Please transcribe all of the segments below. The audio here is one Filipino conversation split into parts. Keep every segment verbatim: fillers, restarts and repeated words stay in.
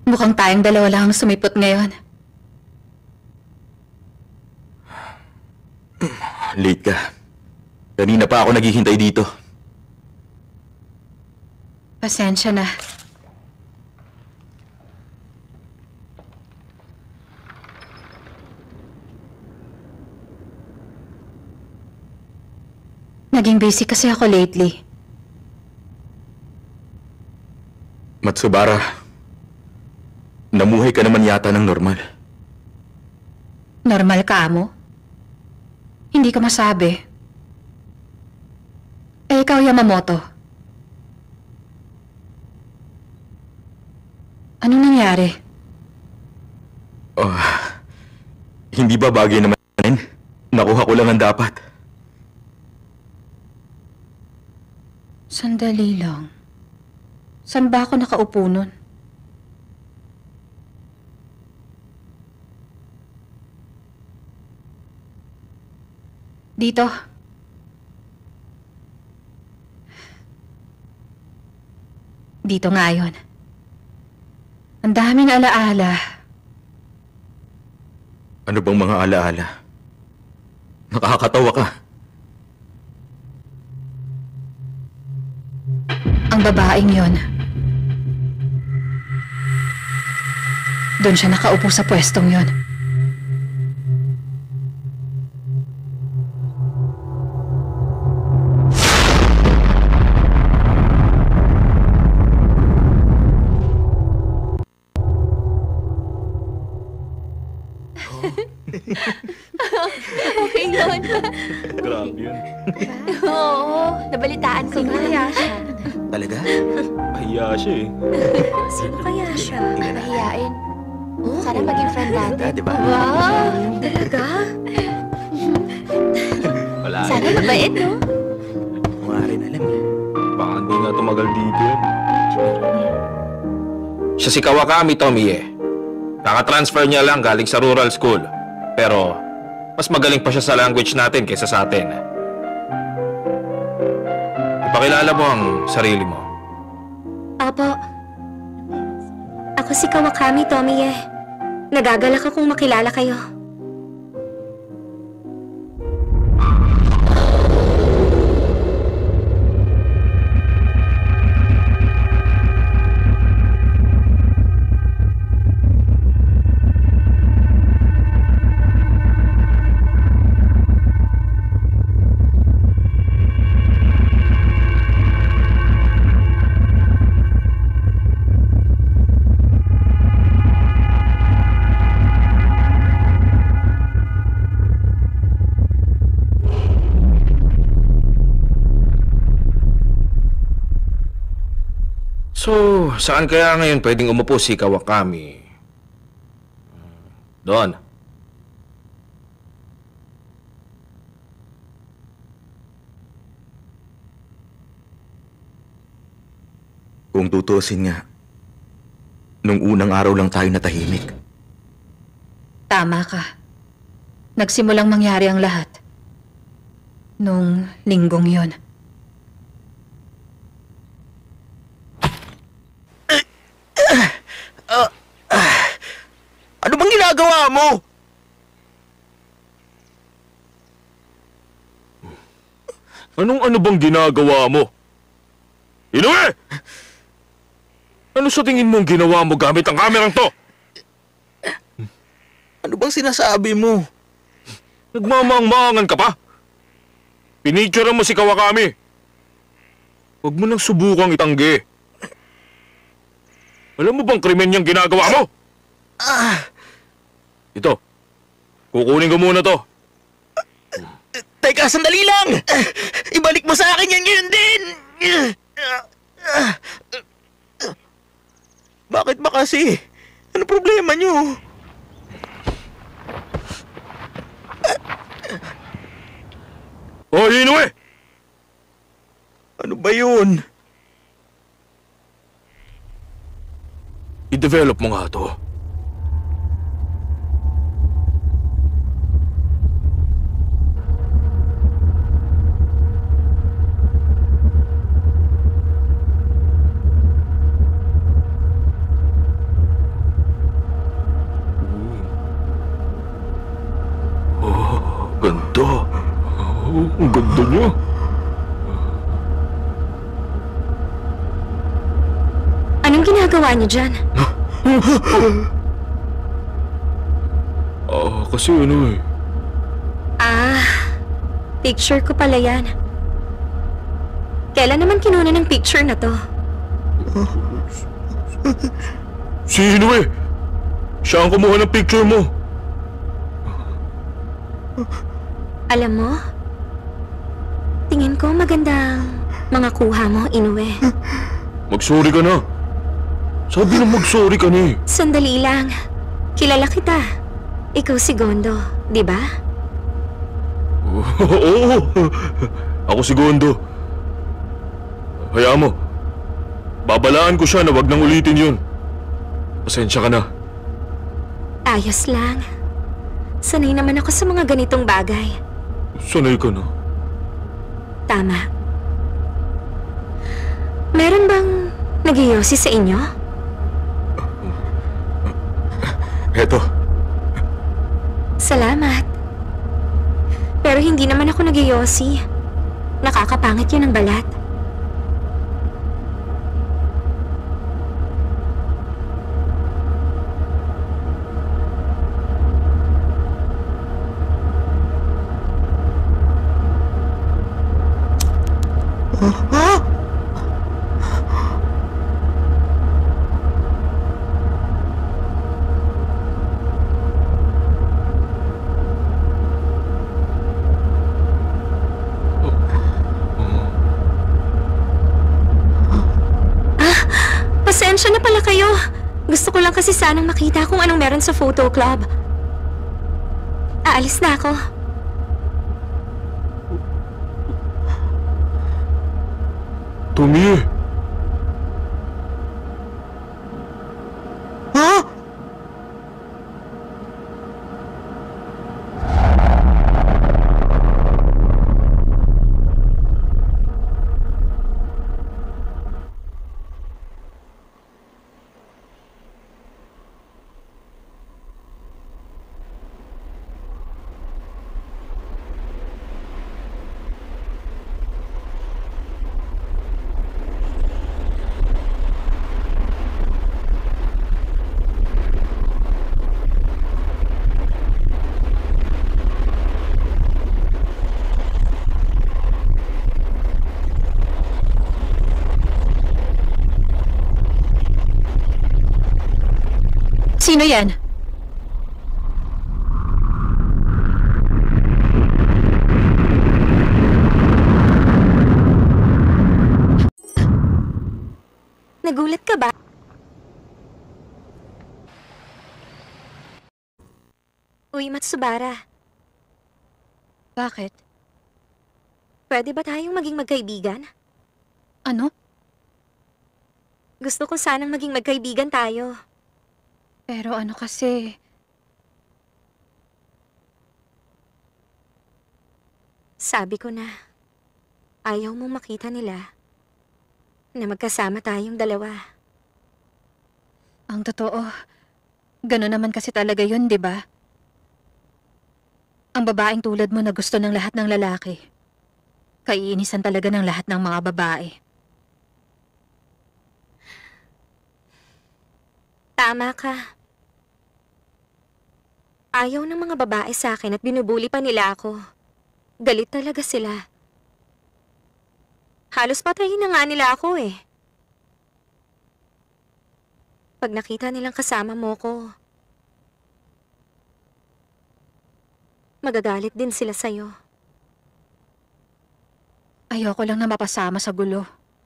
Mukhang tayong dalawa lang ang sumipot ngayon. Late ka. Kanina pa ako naghihintay dito. Pasensya na. Naging busy kasi ako lately. Matsubara, namuhay ka naman yata ng normal. Normal ka, Amo? Hindi ka masabi. Eh, ikaw, Yamamoto. Anong nangyari? Oh, hindi ba bagay naman? Nakuha ko lang ang dapat. Sandali lang. Saan ba ako nakaupo nun? Dito. Dito nga yun. Ang daming alaala. Ano bang mga alaala? Nakakatawa ka. Ang babaeng yon. Doon siya nakaupo sa pwestong yon. Okay yun. Grabe yun. Oo, nabalitaan ko Sino nga. kaya siya? Talaga? Mahiya siya eh. Sino kaya siya? Tingnan natin. Mahiyain. Sana maging friend natin. Ganda, di ba? Wow! Talaga? Wala. Sana mabait, no? Mga rin alam eh. Baka hindi nga tumagal dito yan. Siya si Kawakami Tomie. Kaka-transfer niya lang galing sa rural school. Pero, mas magaling pa siya sa language natin kaysa sa atin. Ipakilala mo ang sarili mo. Apo. Ako si Kawakami Tomie. Nagagalak akong makilala kayo. So, saan kaya ngayon pwedeng umupo si Kawakami? Doon. Kung tutusin nga, nung unang araw lang tayo natahimik. Tama ka. Nagsimulang mangyari ang lahat. Nung linggong yon. Ano bang ginagawa mo? Anong ano bang ginagawa mo? Inoue! Ano sa tingin mong ginawa mo gamit ang kamerang to? Ano bang sinasabi mo? Nagmamang-maangan ka pa? Pinicturean mo si Kawakami. Huwag mo nang subukang itanggi. Alam mo bang krimen niyang ginagawa mo? Ah, Ito, kukunin ko muna to. teka, sandali lang! Ibalik mo sa akin yan ngayon din! Bakit ba kasi? Ano problema niyo? Oh, Inoue! Ano ba yun? I-develop mo nga to. Ganda. Oh, ang ganda niya. Anong ginagawa niyo dyan? Ah, kasi ano eh. Ah, picture ko pala yan. Kailan naman kinuna ng picture na to? Sino eh? Siya ang kumuha ng picture mo. Alam mo, tingin ko magandang mga kuha mo, Inoue. Mag-sorry ka na. Sabi na mag-sorry ka na eh. Sandali lang. Kilala kita. Ikaw si Gondo, di ba? Oo. Ako si Gondo. Hayaan mo. Babalaan ko siya na wag nang ulitin yun. Pasensya ka na. Ayos lang. Sanay naman ako sa mga ganitong bagay. Sanay ka na. Tama. Meron bang nag-iyosi sa inyo? Eto, Salamat. Pero hindi naman ako nag-iyosi. Nakakapangit yun ang balat. Pasensya na pala kayo. Gusto ko lang kasi sanang makita kung anong meron sa photo club. Aalis na ako. Tomie. ha? Sino yan? Nagulat ka ba? Uy, Matsubara. Bakit? Pwede ba tayong maging magkaibigan? Ano? Gusto ko sanang maging magkaibigan tayo. Pero ano kasi... Sabi ko na, ayaw mong makita nila na magkasama tayong dalawa. Ang totoo, gano'n naman kasi talaga yun, di ba? Ang babaeng tulad mo na gusto ng lahat ng lalaki. Kaiinisan talaga ng lahat ng mga babae. Tama ka. Ayaw ng mga babae sa akin at binubuli pa nila ako. Galit talaga sila. Halos patayin na nga nila ako eh. Pag nakita nilang kasama mo ko, magagalit din sila sa'yo. Ayoko lang na mapasama sa gulo.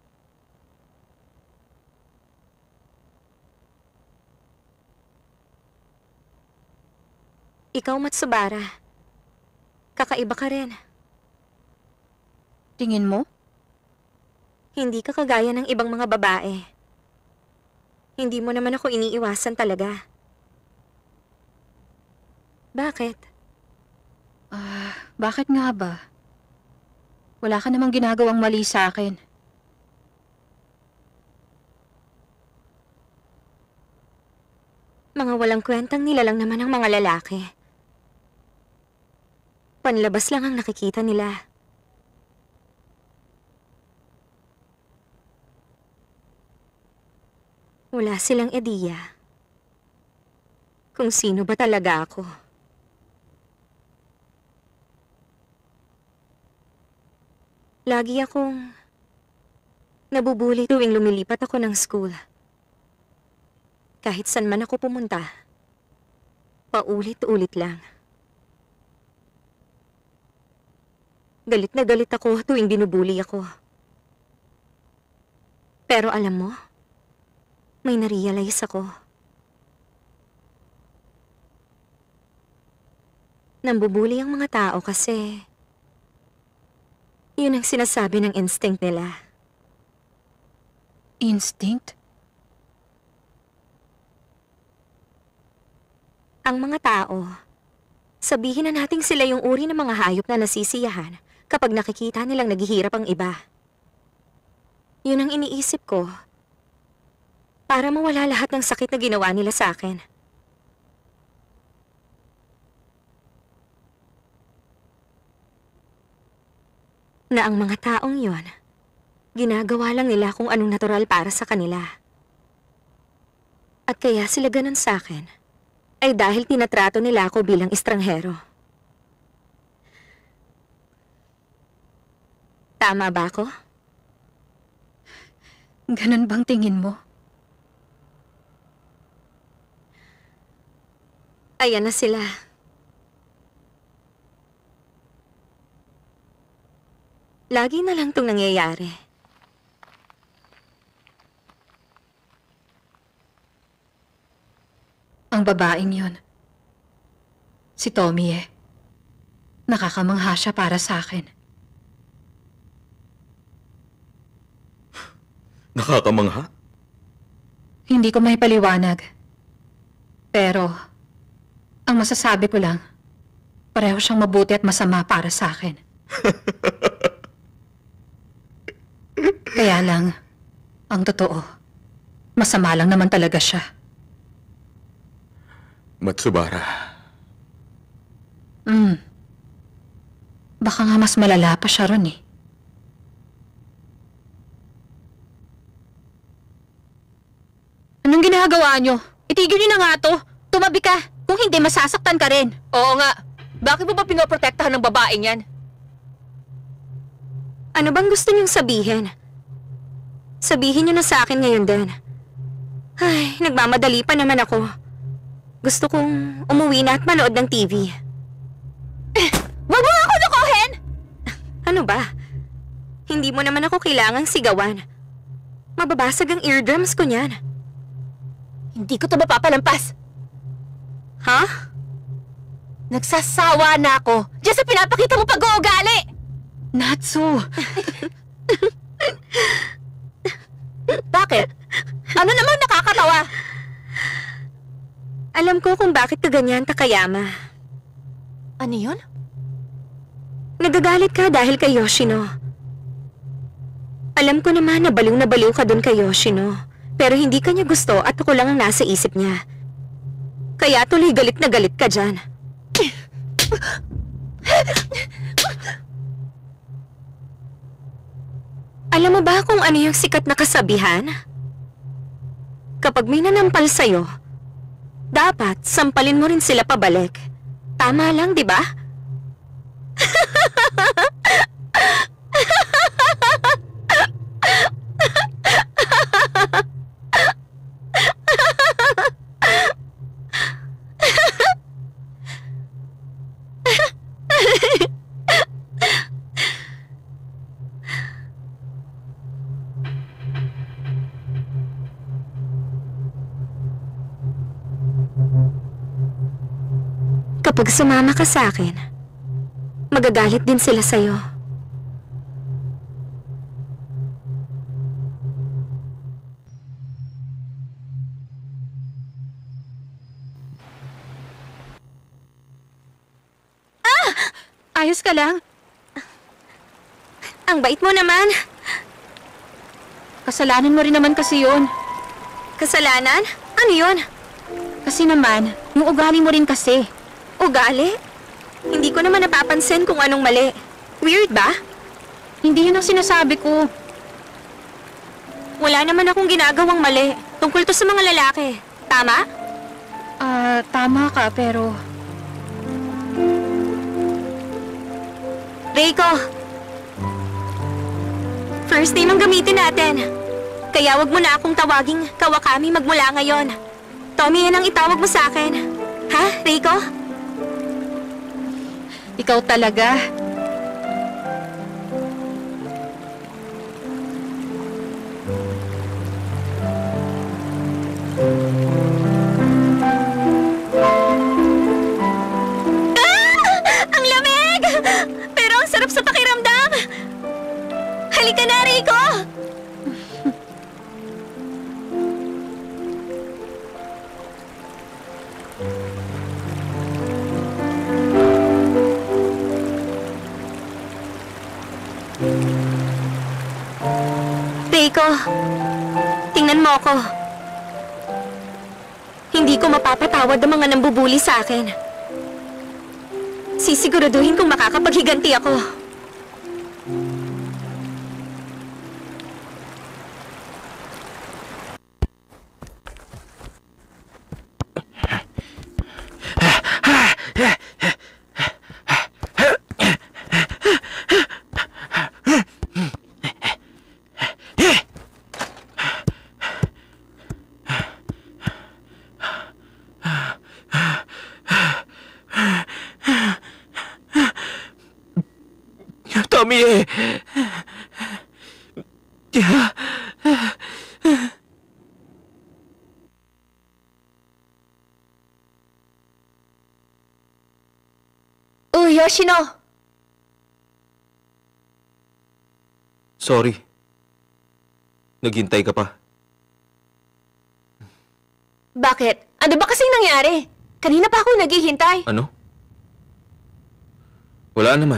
Ikaw, Matsubara, kakaiba ka rin. Tingin mo? Hindi ka kagaya ng ibang mga babae. Hindi mo naman ako iniiwasan talaga. Bakit? Ah, bakit nga ba? Wala ka namang ginagawang mali sa akin. Mga walang kwentang nilalang naman ang mga lalaki. Panlabas lang ang nakikita nila. Wala silang ideya kung sino ba talaga ako. Lagi akong nabubuli tuwing lumilipat ako ng school. Kahit saan man ako pumunta, paulit-ulit lang. Galit na galit ako tuwing binubuli ako. Pero alam mo, may narealize ako. Nambubuli ang mga tao kasi yun ang sinasabi ng instinct nila. Instinct? Ang mga tao, sabihin na nating sila yung uri ng mga hayop na nasisiyahan kapag nakikita nilang naghihirap ang iba. Yun ang iniisip ko para mawala lahat ng sakit na ginawa nila sa akin. Na ang mga taong yon, ginagawa lang nila kung anong natural para sa kanila. At kaya sila ganun sa akin, ay dahil tinatrato nila ako bilang estranghero. Tama ba ako? Ganun bang tingin mo? Ayan na sila. Lagi na lang itong nangyayari. Ang babaeng yon. Si Tommy eh. Nakakamangha siya para sa akin. Nakakamangha? Hindi ko may paliwanag. Pero, ang masasabi ko lang, pareho siyang mabuti at masama para sa akin. Kaya lang, ang totoo, masama lang naman talaga siya. Matsubara. Hmm. Baka nga mas malala pa siya ron eh. Anong ginagawa niyo? Itigil niyo na nga to. Tumabi ka. Kung hindi, masasaktan ka rin. Oo nga. Bakit mo ba pinoprotektahan ng babaeng yan? Ano bang gusto niyong sabihin? Sabihin niyo na sa akin ngayon din. Ay, nagmamadali pa naman ako. Gusto kong umuwi na at manood ng T V. Eh, wag mo ako lukuhin! Ano ba? Hindi mo naman ako kailangang sigawan. Mababasag ang eardrums ko niyan. Hindi ko to mapapalampas. Ha? Nagsasawa na ako diyan sa pinapakita mo pag-uugali! Natsu! Bakit? Ano naman nakakatawa? Alam ko kung bakit ka ganyan, Takayama. Ano yun? Nagagalit ka dahil kay Yoshino. Alam ko naman na baliw na baliw ka dun kay Yoshino. Pero hindi ka niya gusto at ako lang ang nasa isip niya. Kaya tuloy galit na galit ka dyan. Alam mo ba kung ano yung sikat na kasabihan? Kapag may nanampal sa'yo, dapat sampalin mo rin sila pabalik. Tama lang, di ba? Kapag sumama ka sa akin, magagalit din sila sa'yo. Ayos ka lang? Ang bait mo naman. Kasalanan mo rin naman kasi yun. Kasalanan? Ano yun? Kasi naman, yung ugali mo rin kasi. Ugali? Hindi Hindi ko naman napapansin kung anong mali. Weird ba? Hindi yun ang sinasabi ko. Wala naman akong ginagawang mali. Tungkol to sa mga lalaki. Tama? Ah, tama ka, pero... Reiko! First name ang gamitin natin. Kaya wag mo na akong tawaging Kawakami magmula ngayon. Tommy, yan ang itawag mo sa akin. Ha, Reiko? Ikaw talaga. Ang lamig! Pero ang sarap sa pakiramdam! Halika na, Reiko! Reiko, tingnan mo ako. Hindi ko mapapatawad ang mga nambubuli sa akin. Sisiguraduhin kong makakapaghiganti ako. Tommy eh! Oh, Yoshino! Sorry. Naghintay ka pa. Bakit? Ano ba kasing nangyari? Kanina pa ako naghihintay. Ano? Wala naman.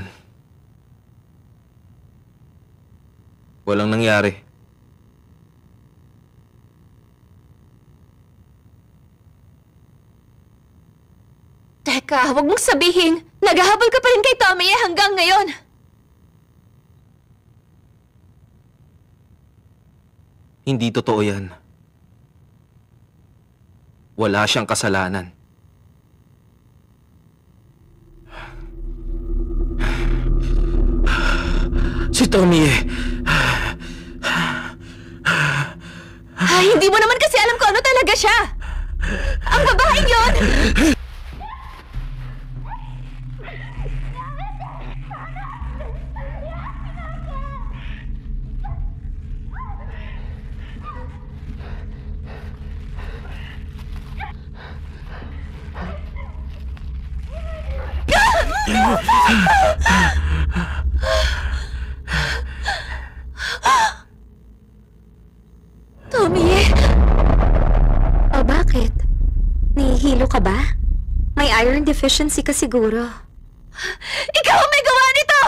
Walang nangyari. Teka, wag mong sabihin. Naghahabol ka pa rin kay Tommy eh hanggang ngayon. Hindi totoo yan. Wala siyang kasalanan. Si Tommy eh. Ay, hindi mo naman kasi alam kung ano talaga siya. Ang babaeng yon! Tommy! O bakit? Nahihilo ka ba? May iron deficiency ka siguro. Ikaw ang may gawa nito!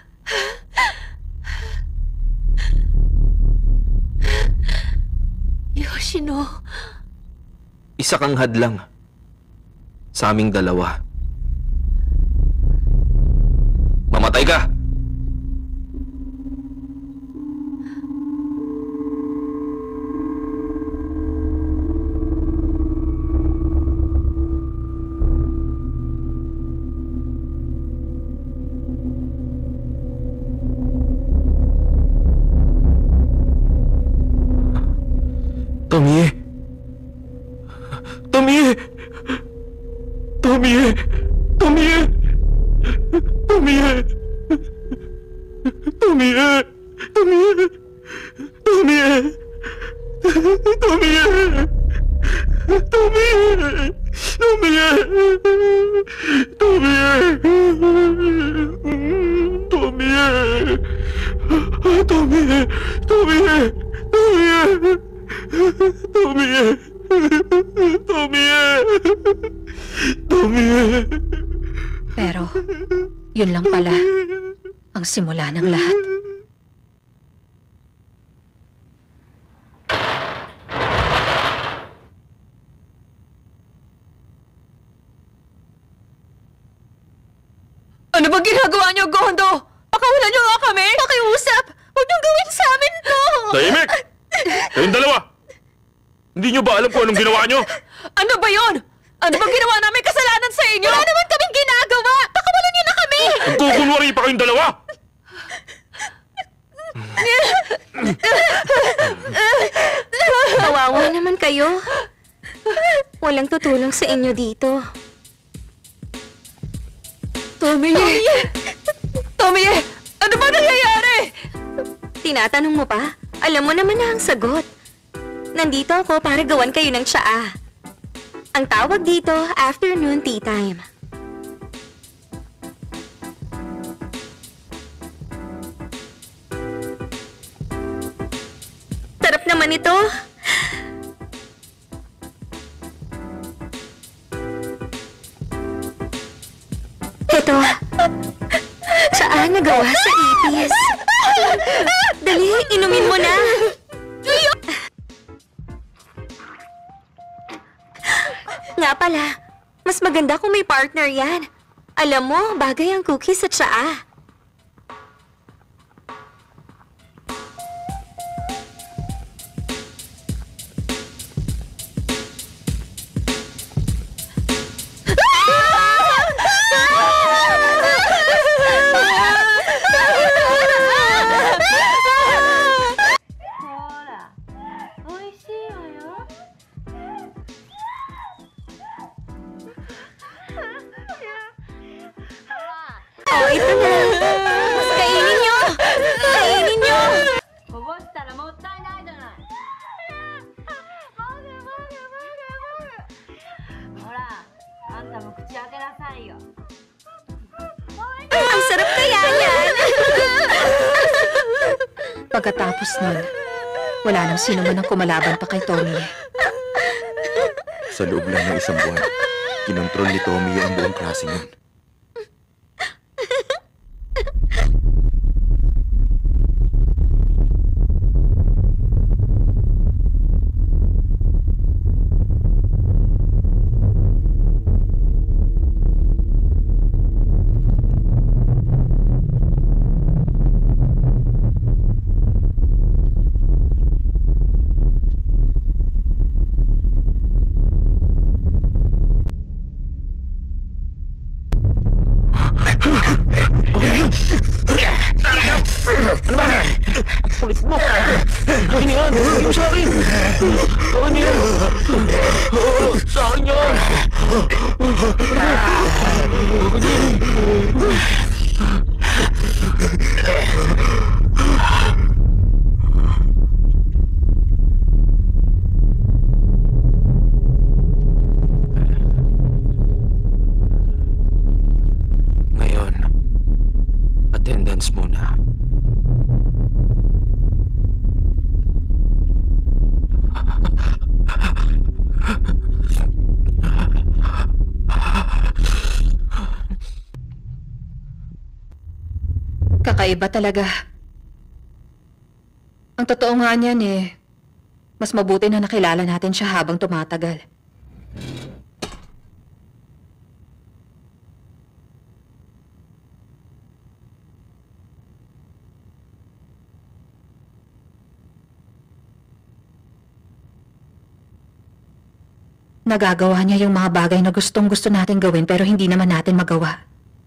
Yoshino... Isa kang hadlang. Sa aming dalawa. Mamatay ka! Tomie! Tomie! Tomie! Tomie! Tomie! Tomie! Tomie! Tomie! Tomie! Tomie! Tomie! Tomie! Tomie! Tomie! Tomie! Tomie! Tomie! Tomie! Tomie! Pero, yun lang pala ang simula ng lahat. Ano bang ginagawa niyo, Gondo? Pakawalan niyo nga kami! Pakiusap! Huwag niyong gawin sa amin to! Tahimik! Kayong dalawa! Hindi nyo ba alam kung anong ginawa nyo? Ano ba yon? Ano bang ginawa namin kasalanan sa inyo? Wala naman kaming ginagawa! Pakawalan niyo na kami! Nagkukunwari pa kayong dalawa! Kawawa naman kayo. Walang tutulong sa inyo dito. Tommy! Tommy! Ano ba nangyayari? Tinatanong mo pa? Alam mo naman na ang sagot. Nandito ako para gawan kayo ng tsaa. Ang tawag dito, afternoon tea time. Sarap naman ito. Ito. Tsaa na gawa sa ipis. Dali, inumin mo na. Nga pala, mas maganda kung may partner yan. Alam mo, bagay ang cookies at tsaa. Oh, ito na. Mas kainin nyo. Kainin nyo. こぼしたらもったいないじゃない。ほら、あんたも口開けなさいよ。 Ang sarap kaya yan. Pagkatapos nun, wala nang sino man ang kumalaban pa kay Tommy. Sa loob lang ng isang buwan, kinontrol ni Tommy ang buong klase yun. Ngayon, attendance muna. Kakaiba talaga. Ang totoo nga niyan eh, mas mabuti na nakilala natin siya habang tumatagal. Nagagawa niya yung mga bagay na gustong gusto natin gawin pero hindi naman natin magawa.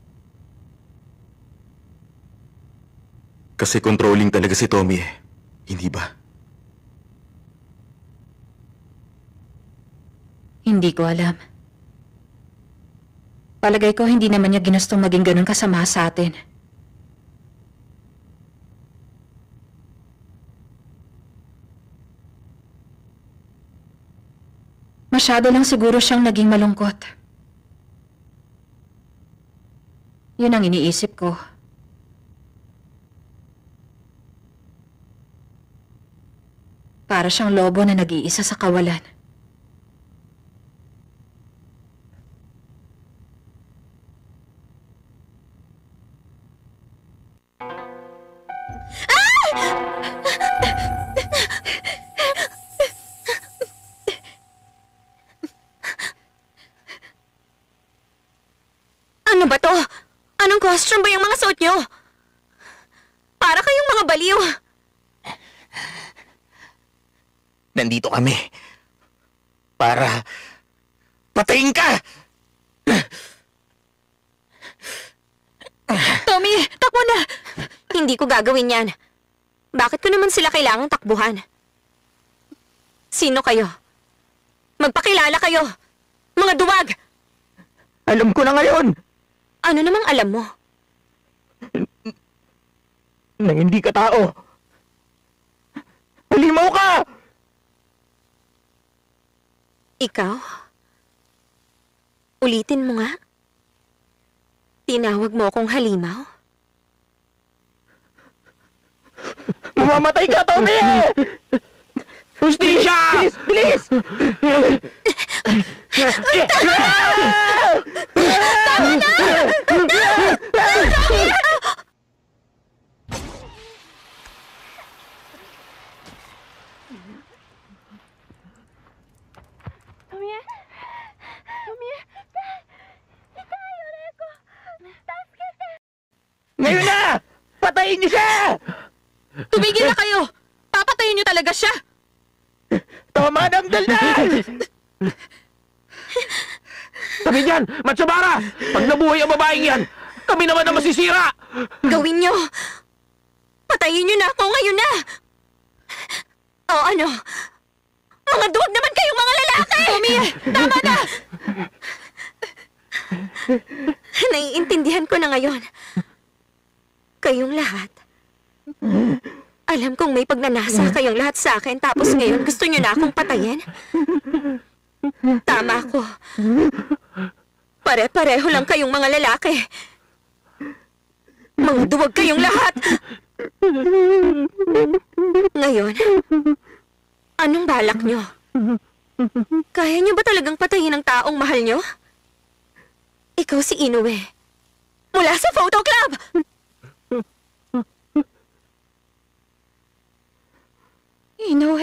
Kasi controlling talaga si Tommy eh. Hindi ba? Hindi ko alam. Palagay ko hindi naman niya ginustong maging ganun kasama sa atin. Masyado lang siguro siyang naging malungkot. Yun ang iniisip ko. Para siyang lobo na nag-iisa sa kawalan. Ano ba to? Anong Anong costume ba yung mga suot nyo? Para kayong mga baliw. Nandito kami. Para patayin ka! Tommy, takbo na! Hindi ko gagawin yan. Bakit ko naman sila kailangang takbuhan? Sino kayo? Magpakilala kayo! Mga duwag! Alam ko na ngayon Ano namang alam mo? na hindi ka tao. Halimaw ka! Ikaw? Ulitin mo nga. Tinawag mo akong halimaw? Mamamatay ka, Tommy! Hustisya! Bilis! Bilis! Ngayon na! Patayin niyo siya! Tumigil na kayo! Papatayin niyo talaga siya! Tama ng daldan! Sabi niyan, Matsubara! Pag nabuhay ang babaeng yan, kami naman ang masisira! Gawin nyo! Patayin nyo na ako ngayon na! O ano? Mga duwag naman kayong mga lalaki! Tommy, tama na! Naiintindihan ko na ngayon. Kayong lahat. Alam kong may pagnanasa kayong lahat sa akin tapos ngayon gusto nyo na akong patayin? Tama ko. Pare-pareho lang kayong mga lalaki. Mga duwag kayong lahat. Ngayon, anong balak nyo? Kaya nyo ba talagang patayin ang taong mahal nyo? Ikaw si Inoue. Mula sa photo club! Inoue.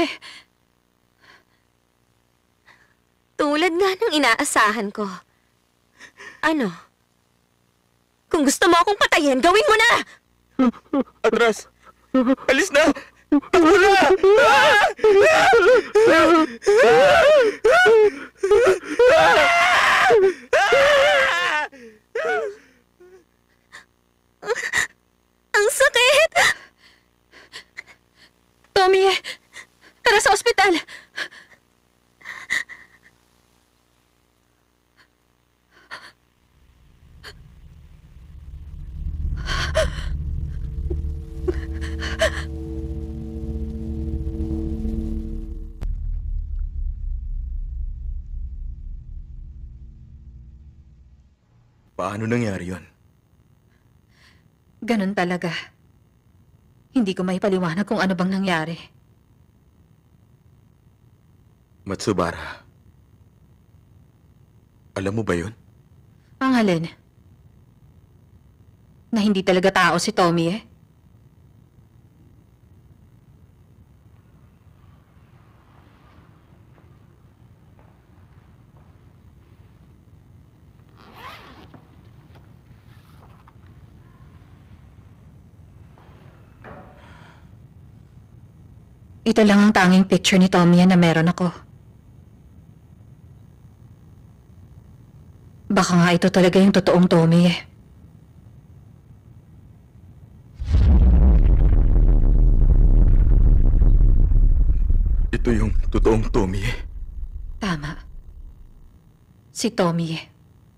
Tulad nga ng inaasahan ko. Ano? Kung gusto mo akong patayin, gawin mo na! Atras! Alis na! Takbo na! Ang sakit! Tommy, tara sa ospital! Paano nangyari yun? Ganun talaga. Hindi ko may paliwanag kung ano bang nangyari. Matsubara. Alam mo ba yun? Ang alin? Na hindi talaga tao si Tommy eh. Ito lang ang tanging picture ni Tommy na meron ako. Baka nga ito talaga yung totoong Tommy eh. Ito yung totoong Tommy eh. Tama. Si Tommy eh.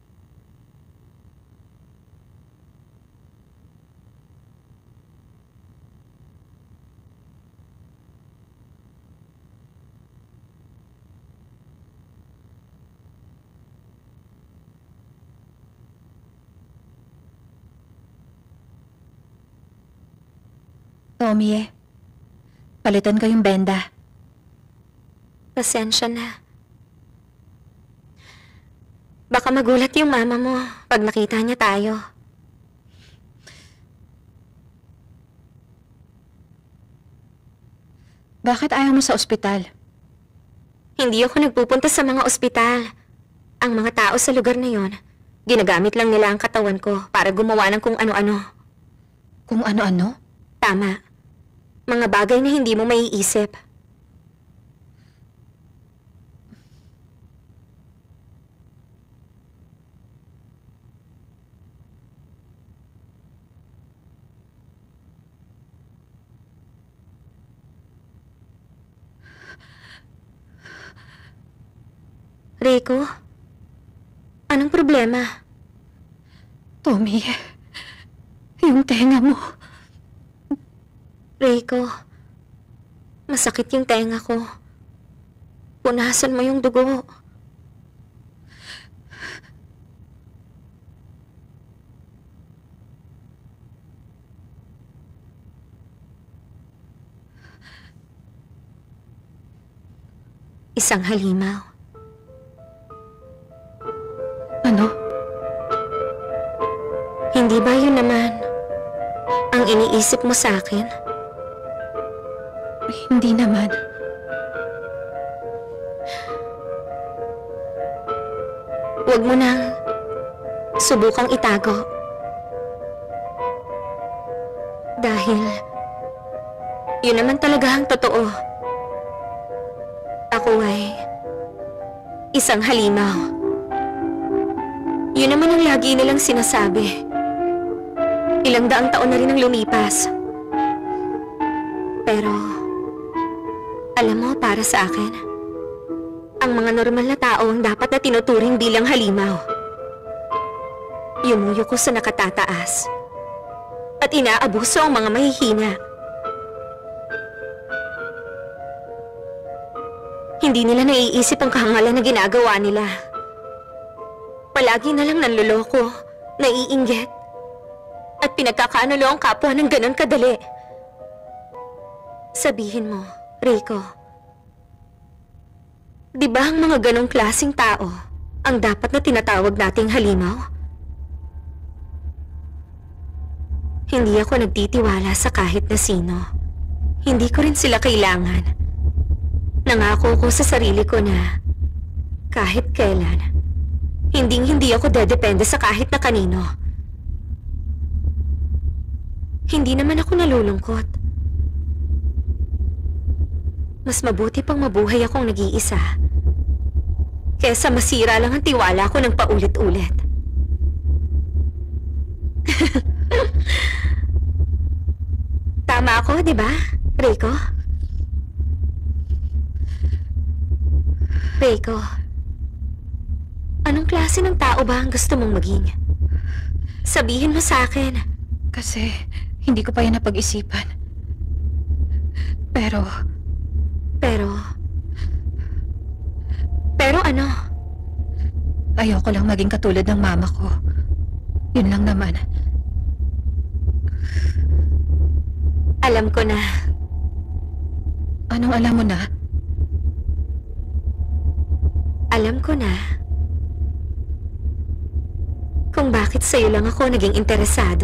Tommy eh. Palitan ko yung benda. Pasensya na. Baka magulat yung mama mo pag nakita niya tayo. Bakit ayaw mo sa ospital? Hindi ako nagpupunta sa mga ospital. Ang mga tao sa lugar na yon, Ginagamit lang nila ang katawan ko para gumawa ng kung ano-ano. Kung ano-ano? Tama. Mga bagay na hindi mo maiisip. Rico? Anong problema? Tommy, yung tenga mo. Rico, masakit yung tenga ko. Punasan mo yung dugo. Isang halimaw. Ano? Hindi ba yun naman ang iniisip mo sa akin? Hindi naman. Huwag mo nang subukang itago. Dahil yun naman talaga ang totoo. Ako ay isang halimaw. Yun naman ang lagi nilang sinasabi. Ilang daang taon na rin ang lumipas. Pero, alam mo, para sa akin, ang mga normal na tao ang dapat na tinuturing bilang halimaw. Yumuyo ko sa nakatataas. At inaabuso ang mga mahihina. Hindi nila naiisip ang kahangalan na ginagawa nila. Palagi na lang nanloloko, naiinggit, at pinagkakaanulo ang kapwa ng ganon kadali. Sabihin mo, Rico, di ba ang mga ganong klaseng tao ang dapat na tinatawag nating halimaw? Hindi ako nagtitiwala sa kahit na sino. Hindi ko rin sila kailangan. Nangako ko sa sarili ko na kahit kailan, hinding-hindi ako dedepende sa kahit na kanino. Hindi naman ako nalulungkot. Mas mabuti pang mabuhay akong nag-iisa kesa masira lang ang tiwala ko ng paulit-ulit. Tama ako, di ba, Rico? Rico, anong klase ng tao ba ang gusto mong maging? Sabihin mo sa akin. Kasi hindi ko pa yan napag-isipan. Pero, Pero... Pero ano? ayoko lang maging katulad ng mama ko. Yun lang naman. Alam ko na. Anong alam mo na? Alam ko na. Kung bakit sa'yo lang ako naging interesado.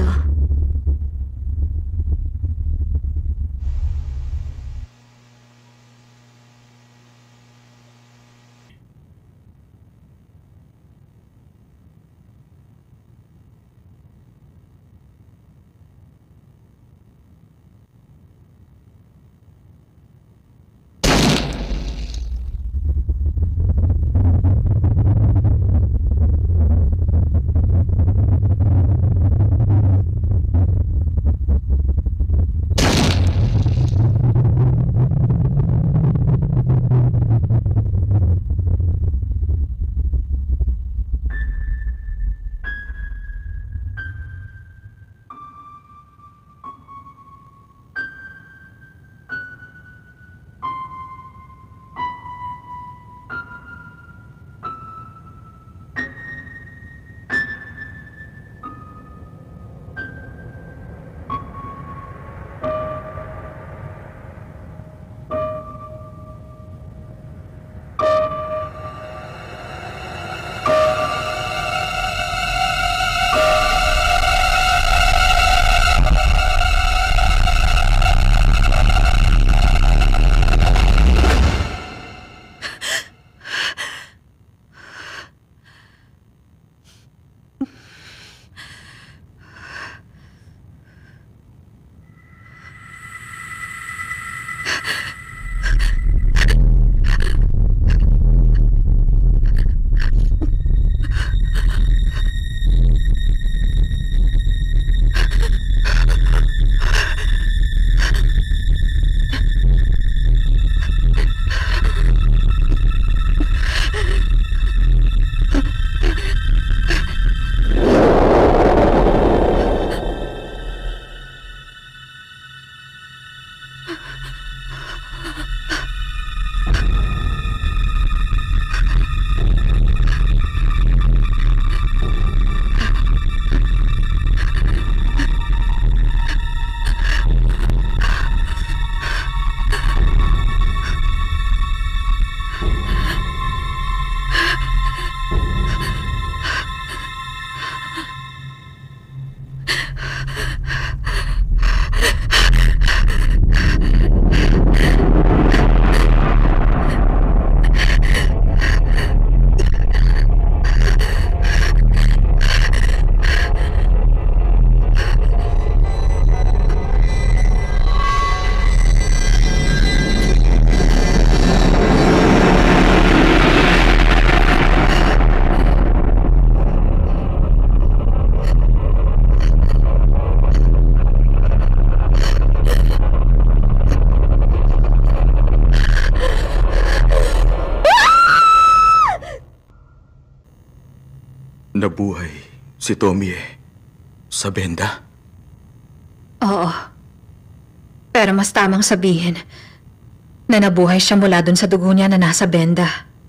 Nabuhay si Tomie sa benda. Oo. Pero mas tamang sabihin na nabuhay siya mula dun sa dugo niya na nasa benda.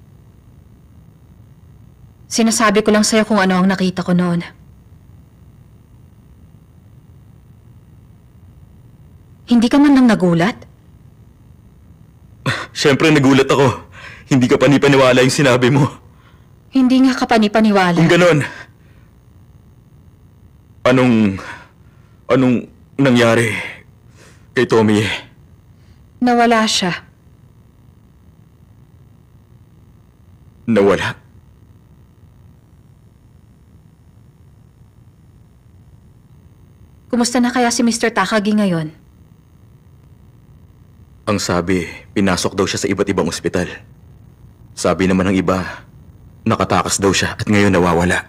Sinasabi ko lang sa'yo kung ano ang nakita ko noon. Hindi ka man lang nagulat? Siyempre nagulat ako. Hindi ka panipaniwala yung sinabi mo. Hindi nga ka panipaniwala. Kung ganon, anong... anong nangyari kay Tomie? Nawala siya. Nawala? Kumusta na kaya si Mister Takagi ngayon? Ang sabi, pinasok daw siya sa iba't ibang ospital. Sabi naman ng iba, nakatakas daw siya at ngayon nawawala.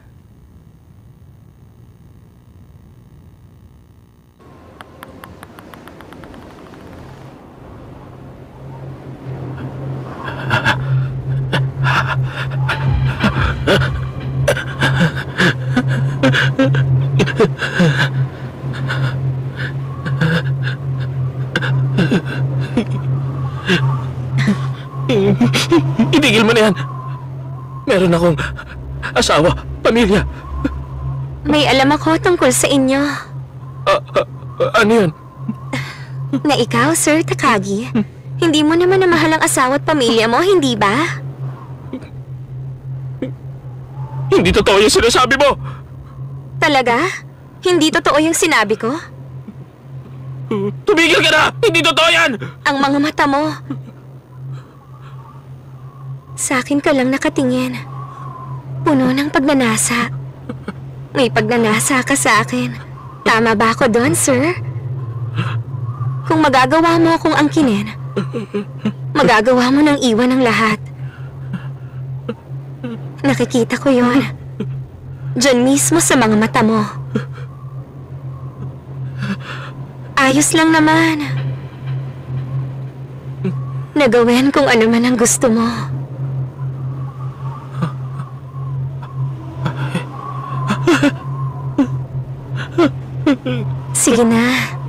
Itigil mo na yan. Meron akong asawa, pamilya. May alam ako tungkol sa inyo. Ah, ah, ah, ano yun? Na ikaw, Sir Takagi, hindi mo naman na mahal ang asawa at pamilya mo, hindi ba? Hindi totoo yung sinasabi mo. Talaga? Hindi totoo yung sinabi ko? Tumigil ka na! Hindi totoo yan! Ang mga mata mo. Sa akin ka lang nakatingin. Puno ng pagnanasa. May pagnanasa ka sa akin. Tama ba ako doon, sir? Kung magagawa mo akong angkinin, magagawa mo nang iwan ang lahat. Nakikita ko yon. Diyan mismo sa mga mata mo. Ayos lang naman. Nagawin kung ano man ang gusto mo. Sige na.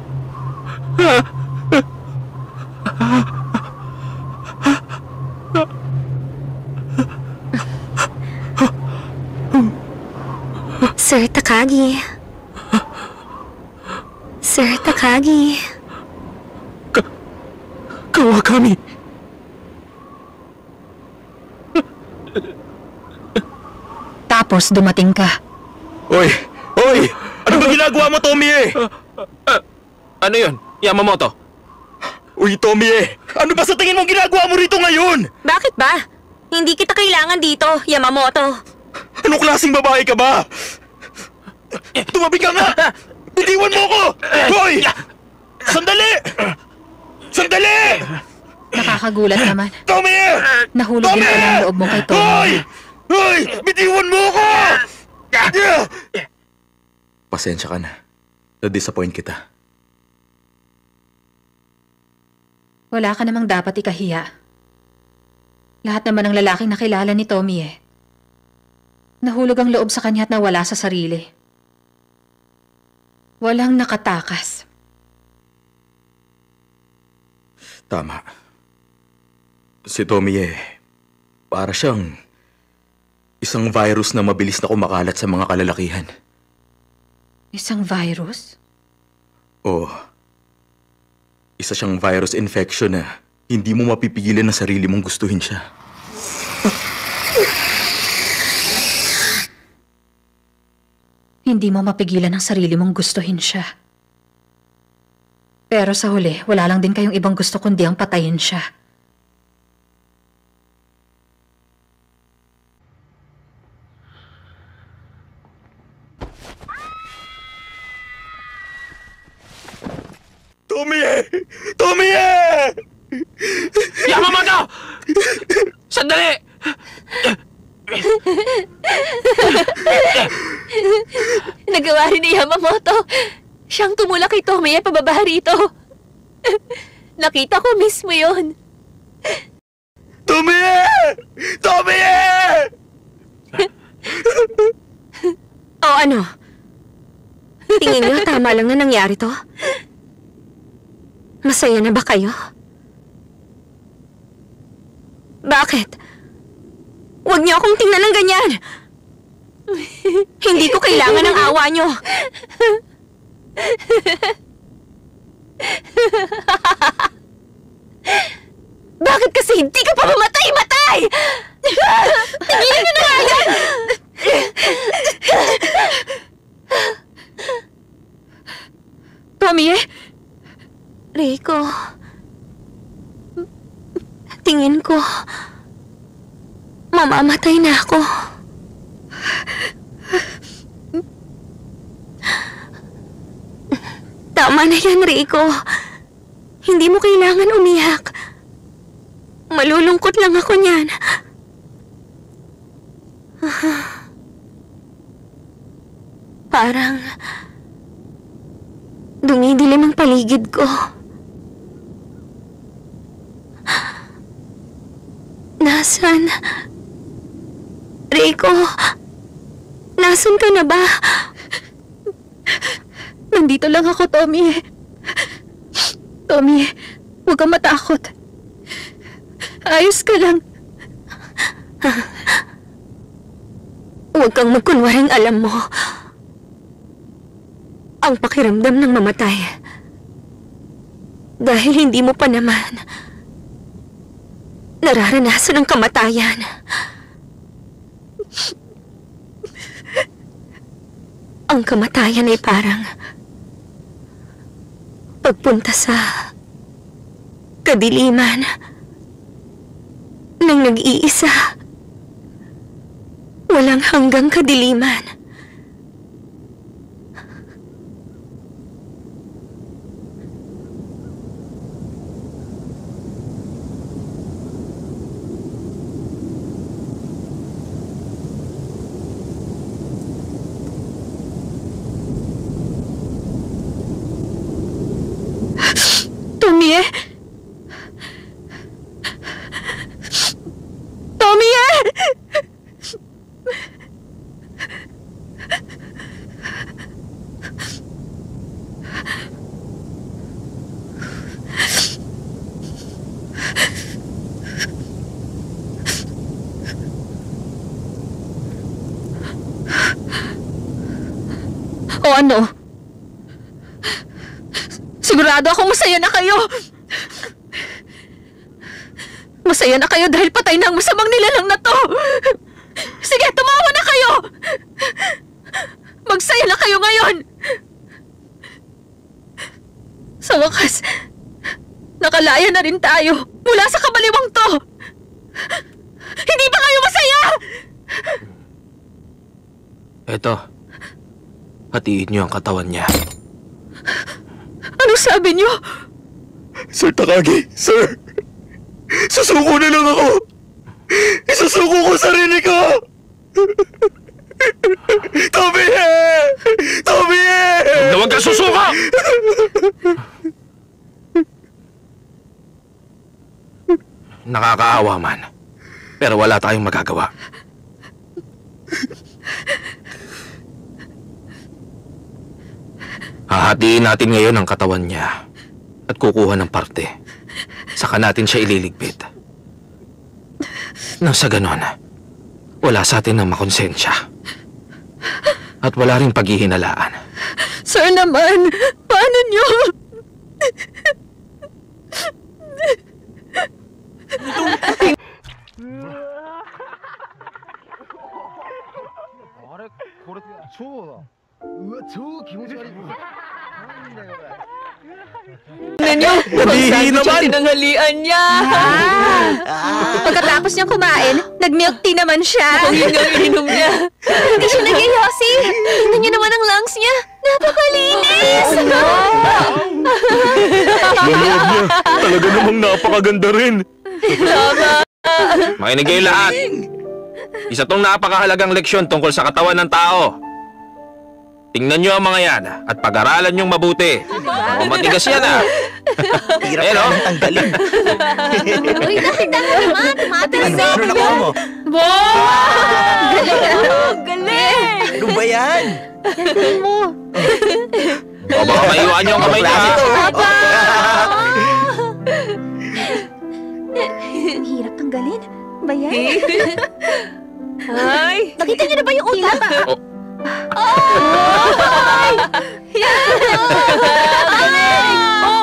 Sir Takagi. Sir Takagi. Ka Kawakami. Tapos dumating ka. Hoy! Hoy! Ano ba ginagawa mo, Tomie? Uh, ano yun? Yamamoto? Uy, Tomie! Ano ba sa tingin mo ginagawa mo rito ngayon? Bakit ba? Hindi kita kailangan dito, Yamamoto. Anong klaseng babae ka ba? Tumabi ka nga! Bitiwan mo ako! Hoy! Sandali! Sandali! Nakakagulat naman. Tomie! Nahulog din pala ang loob mo kay Tomie. Hoy! Hoy! Bitiwan mo ako! Pasensya ka na. Na-disappoint kita. Wala ka namang dapat ikahiya. Lahat naman ng lalaking nakilala ni Tomie eh. Nahulog ang loob sa kanya at nawala sa sarili. Walang nakatakas. Tama. Si Tomie, para siyang isang virus na mabilis na kumakalat sa mga kalalakihan. Isang virus? Oo. Isa siyang virus infection na hindi mo mapipigilan na sarili mong gustuhin siya. Hindi mo mapigilan ang sarili mong gustuhin siya. Pero sa huli, wala lang din kayong ibang gusto kundi ang patayin siya. Tomie! Tomie! Yamamoto! Sandali! Nagawa rin ni Yamamoto. Siyang tumulak kay Tomie pababa rito. Nakita ko mismo yon. Tomie! Tomie! O ano? Tingin niyo tama lang na nangyari to? Masaya na ba kayo? Bakit? Huwag niyo akong tingnan ng ganyan! Hindi ko kailangan ng awa niyo! Bakit kasi hindi ka pa mamatay-matay? Tingnan niyo na nga yan! Tomie? Rico, tingin ko, mamamatay na ako. Tama na yan, Rico. Hindi mo kailangan umiyak. Malulungkot lang ako niyan. Parang dumidilim ang paligid ko. Nasaan? Rico, nasan ka na ba? Nandito lang ako, Tomie. Tomie, huwag kang matakot. Ayos ka lang. Huwag kang magkunwaring alam mo. Ang pakiramdam ng mamatay. Dahil hindi mo pa naman nararanasan ang kamatayan. Ang kamatayan ay parang pagpunta sa kadiliman ng nag-iisa. Walang hanggang kadiliman. Tomie? Tomie! O ano? Sigurado akong masaya na kayo. Masaya na kayo dahil patay na ang masamang nilalang na to. Sige, tumawa na kayo. Magsaya na kayo ngayon. Sa wakas, nakalaya na rin tayo mula sa kabaliwang to. Hindi ba kayo masaya? Eto, hatiin niyo ang katawan niya. Ano sabi niyo? Sir Takagi, sir! Susuko na lang ako! Isusuko ko sarili ko! Tomie! Tomie! Huwag ka susuko! Nakakaawa man, pero wala tayong magagawa. Hahatiin natin ngayon ang katawan niya at kukuha ng parte. Saka natin siya ililigpit. Nang sa ganon, wala sa atin ng makonsensya. At wala rin paghihinalaan. Sir naman, paano niyo? Ninyo, Nadihi naman! tinanghalian niya. Pagkatapos niyang kumain, nag-milk tea naman siya. Kung yun yung ininom niya. Hindi siya nag-iyosi. Tingnan niyo naman ang lungs niya. Napakalinis! Loob niya, talaga namang napakaganda rin. Makinig kayo lahat. Isa tong napakahalagang leksyon tungkol sa katawan ng tao. Tingnan nyo ang mga yan at pag-aralan nyong mabuti. Mga matigas yan ah. Hirap Ayan, ka oh. nang tanggalin. Uy, nakita mo naman! Tumatas Ano, ano nakuha mo? Galing! Ano ba yan? O baka maiwan niyo ang kamay niya. Klase to. Ang hirap tanggalin. Ba yan? Ay! Nakita niyo na ba yung utak? Oh. Ay! Galing! Oh!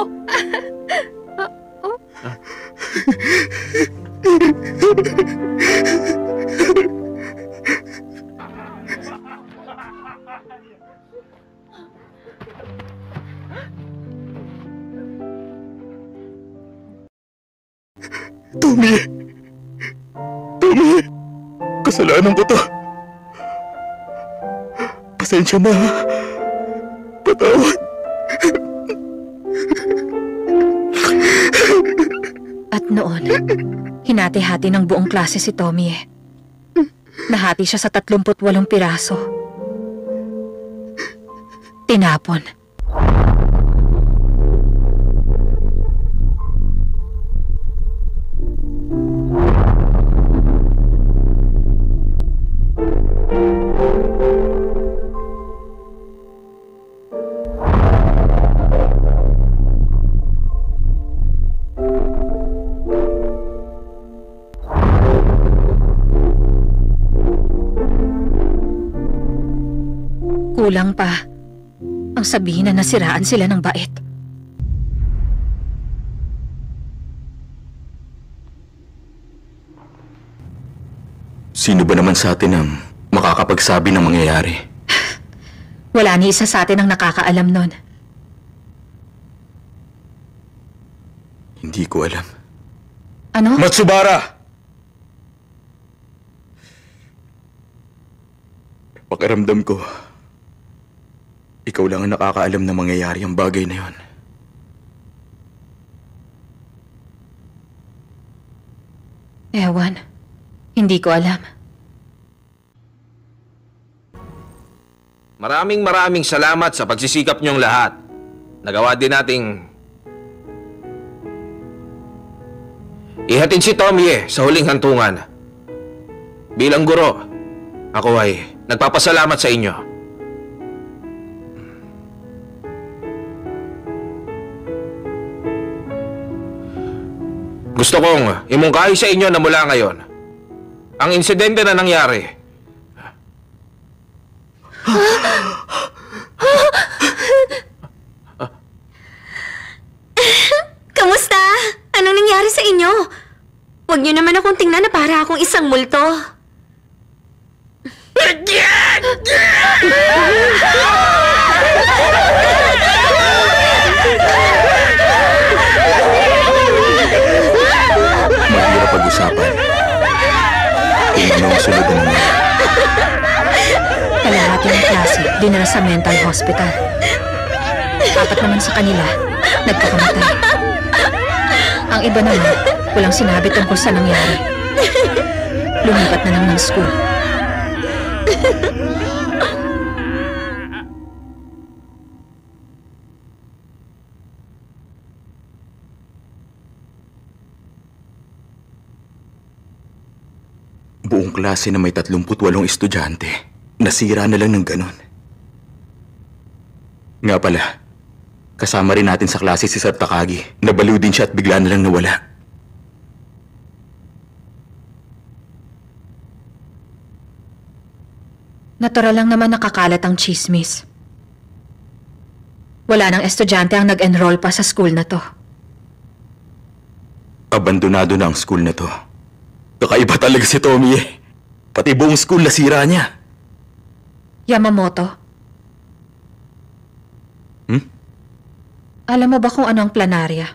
Tommy! Tommy! Kasalanan ko to. Pasensya na. Patawad. At noon, hinati-hati ng buong klase si Tommy eh. Nahati siya sa tatlumput walong piraso. Tinapon. Kulang pa ang sabihin na nasiraan sila ng bait. Sino ba naman sa atin ang makakapagsabi ng mangyayari? Wala ni isa sa atin ang nakakaalam nun. Hindi ko alam. Ano? Matsubara! Pakiramdam ko, ikaw lang ang nakakaalam na mangyayari ang bagay na yon. Ewan. Hindi ko alam. Maraming maraming salamat sa pagsisikap niyong lahat. Nagawa din nating ihatid si Tommy eh, sa huling hantungan. Bilang guro, ako ay nagpapasalamat sa inyo. Gusto kong imungkahi sa inyo na mula ngayon, ang insidente na nangyari. Kamusta? Anong nangyari sa inyo? Huwag niyo naman akong tingnan na para akong isang multo. Mahirap pag-usapan. Kung ano ang sunod na nangyari. Kalahati ng klase, dinala sa mental hospital. Apat naman sa kanila, nagkakamatay. Ang iba naman, walang sinabi tungkol sa nangyari. Lumipat na lang ng school. Buong klase na may tatlumput walong estudyante, nasira na lang ng ganon. Nga pala, kasama rin natin sa klase si Sir Takagi. Nabaliw din siya at bigla na lang nawala. Natural lang naman nakakalat ang chismis. Wala nang estudyante ang nag-enroll pa sa school na to. Abandonado na ang school na to. Kakaiba talaga si Tommy eh. Pati buong school nasira niya. Yamamoto, Hmm? alam mo ba kung ano ang planarya?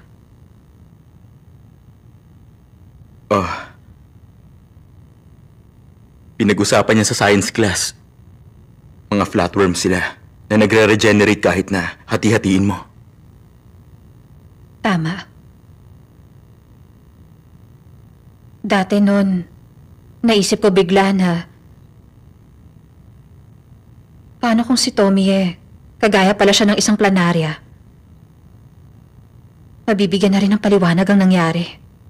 Ah. Pinag-usapan niya sa science class. Mga flatworms sila na nagre-regenerate kahit na hati-hatiin mo. Tama. Dati nun, naisip ko bigla na, paano kung si Tommy eh, kagaya pala siya ng isang planarya? Mabibigyan na rin ng paliwanag ang nangyari.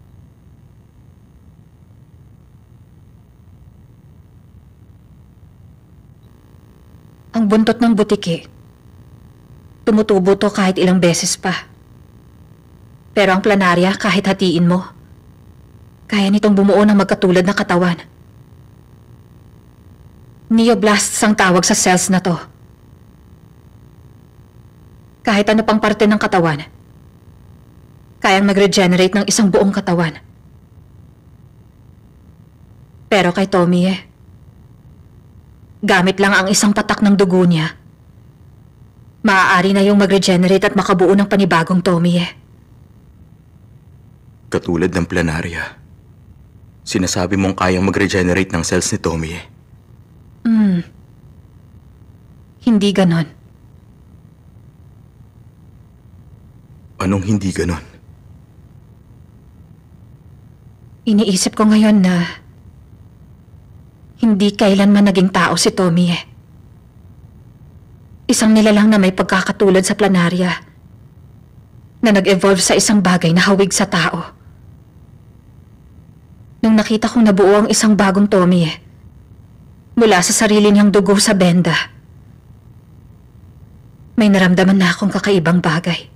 Ang buntot ng butiki, tumutubo to kahit ilang beses pa. Pero ang planarya, kahit hatiin mo, kaya nitong bumuo ng magkatulad na katawan. Neoblasts ang tawag sa cells na to. Kahit ano pang parte ng katawan, kayang mag-regenerate ng isang buong katawan. Pero kay Tomie, eh, gamit lang ang isang patak ng dugo niya, maaari na yung mag-regenerate at makabuo ng panibagong Tomie. Katulad ng planarya, sinasabi mong kayang mag-regenerate ng cells ni Tomie. Hmm. Hindi ganon. Anong hindi ganon? Iniisip ko ngayon na hindi kailanman naging tao si Tomie. Isang nilalang na may pagkakatulad sa planarya na nag-evolve sa isang bagay na hawig sa tao. Nung nakita kong nabuo ang isang bagong Tomie mula sa sarili niyang dugo sa benda, may naramdaman na akong kakaibang bagay.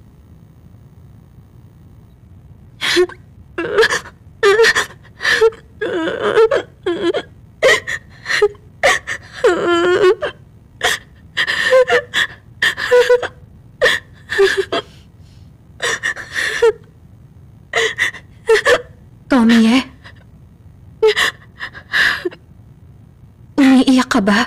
Tomie? Umiiyak ka ba?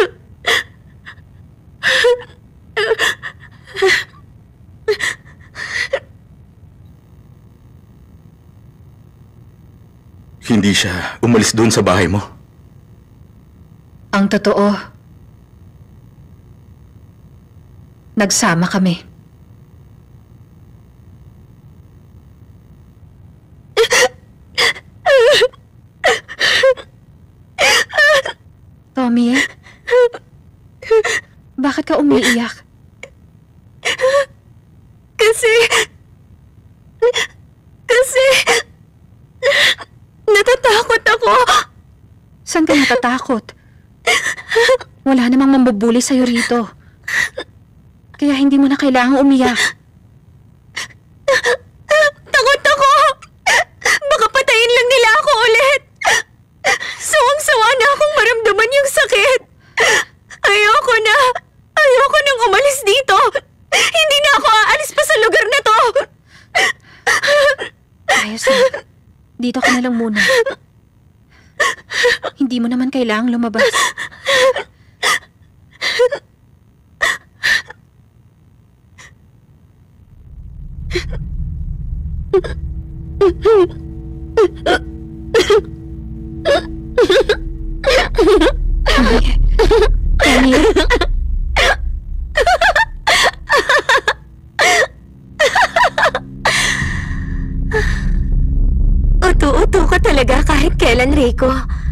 Hindi siya umalis doon sa bahay mo. Ang totoo, nagsama kami. Tomie, bakit ka umiiyak? Kasi... Kasi... Natatakot ako. Saan ka natatakot? Wala namang mambubuli sa'yo rito. Kaya hindi mo na kailangang umiyak. Takot ako! Baka patayin lang nila ako ulit. Sawang-sawa na akong maramdaman yung sakit. Ayoko na. Ayoko nang umalis dito. Hindi na ako aalis pa sa lugar na to. Ayos na. Dito ka na lang muna. Hindi mo naman kailangang lumabas. Tomie. Tomie. Uto-uto ka talaga kahit kailan, Reiko.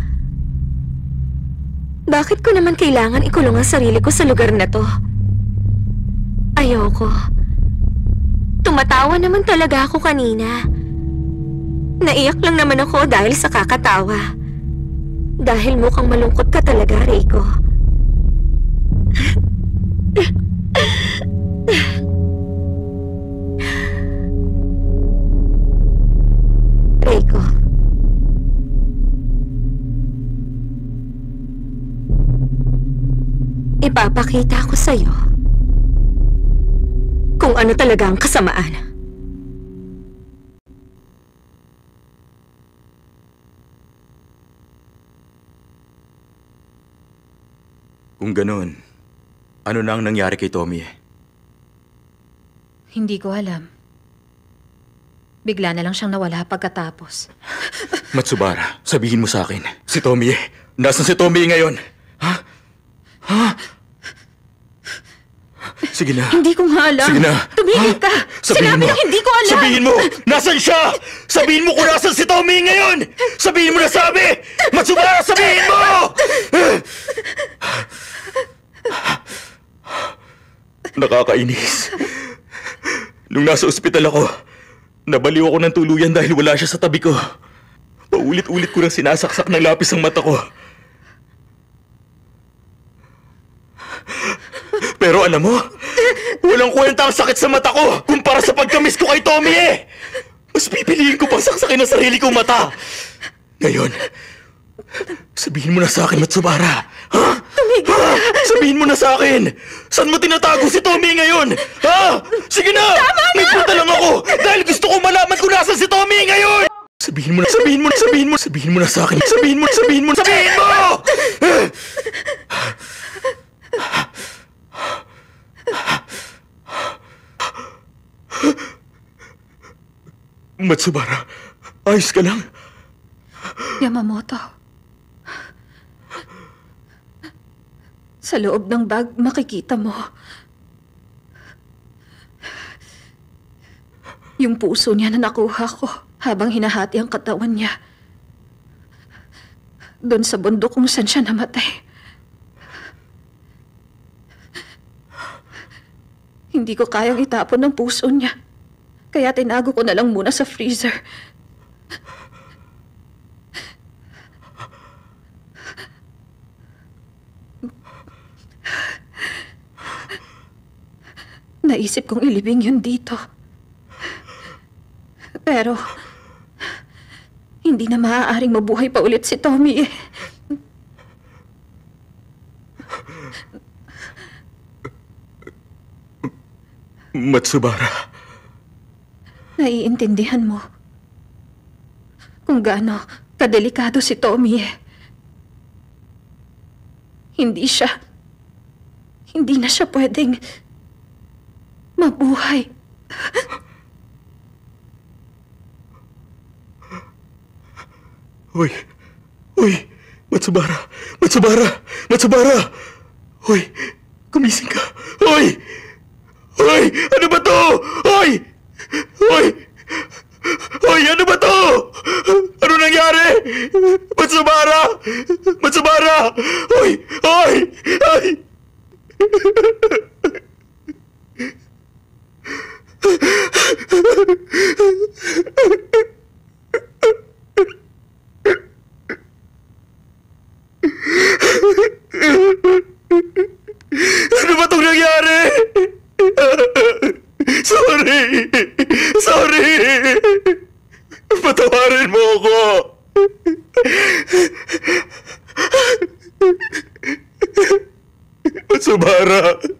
Bakit ko naman kailangan ikulong ang sarili ko sa lugar na to? Ayoko. Tumatawa naman talaga ako kanina. Naiyak lang naman ako dahil sa kakatawa. Dahil mukhang malungkot ka talaga, Reiko. Reiko. Ipapakita ko sa'yo kung ano talaga ang kasamaan. Kung ganon, ano na ang nangyari kay Tomie? Hindi ko alam. Bigla na lang siyang nawala pagkatapos. Matsubara, sabihin mo sa akin, si Tomie, nasan si Tomie ngayon? Ha? Ha? Sige na. Hindi ko nga alam. Sige na. Tumigil ka. Sabihin Sinabi mo. na hindi ko alam. Sabihin mo, nasan siya? Sabihin mo kung nasan si Tomie ngayon! Sabihin mo na sabi! Matsubara, sabihin mo! Nakakainis. Nung nasa ospital ako, nabaliw ako ng tuluyan dahil wala siya sa tabi ko. Paulit-ulit ko nang sinasaksak ng lapis ang mata ko. Pero alam mo, walang kwenta ang sakit sa mata ko kumpara sa pagkamis ko kay Tommy eh! Mas pipiliin ko pang saksakin ang sarili kong mata. Ngayon, sabihin mo na sa akin, Matsubara. Ha? Ha? Sabihin mo na sa akin. Saan mo tinatago si Tommy ngayon? Ha? Sige na! May punta lang ako dahil gusto ko malaman kung nasan si Tommy ngayon! Sabihin mo na, sabihin mo na, sabihin mo, sabihin mo na sa akin. Sabihin mo, sabihin mo, sabihin mo! Matsubara, ayos ka lang? Yamamoto. Sa loob ng bag, makikita mo. Yung puso niya na nakuha ko habang hinahati ang katawan niya. Doon sa bundok kung saan siya namatay. Hindi ko kayang itapon ng puso niya. Kaya tinago ko na lang muna sa freezer. Naisip kong ilibing yun dito. Pero, hindi na maaaring mabuhay pa ulit si Tommy eh. Matsubara. Naiintindihan mo kung gaano kadelikado si Tommy eh. Hindi siya, hindi na siya pwedeng mabuhay. Uy, uy, Matsubara, Matsubara, Matsubara! Uy, gumising ka. Uy! Uy, ano ba to? Uy! Uy! Uy, ano ba to? Ano nangyari? Matsubara! Matsubara! Uy! Uy! Ay! Ano ba itong nangyari? Sorry! Sorry! Patawarin mo ako! Matsubara!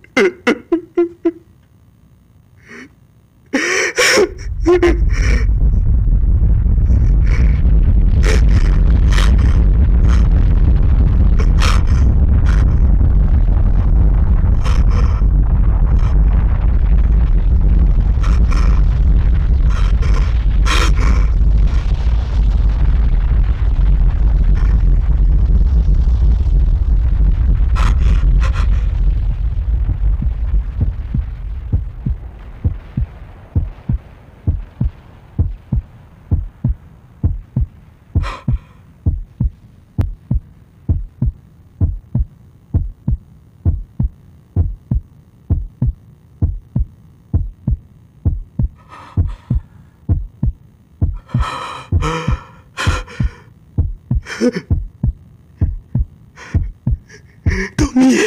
Tommy!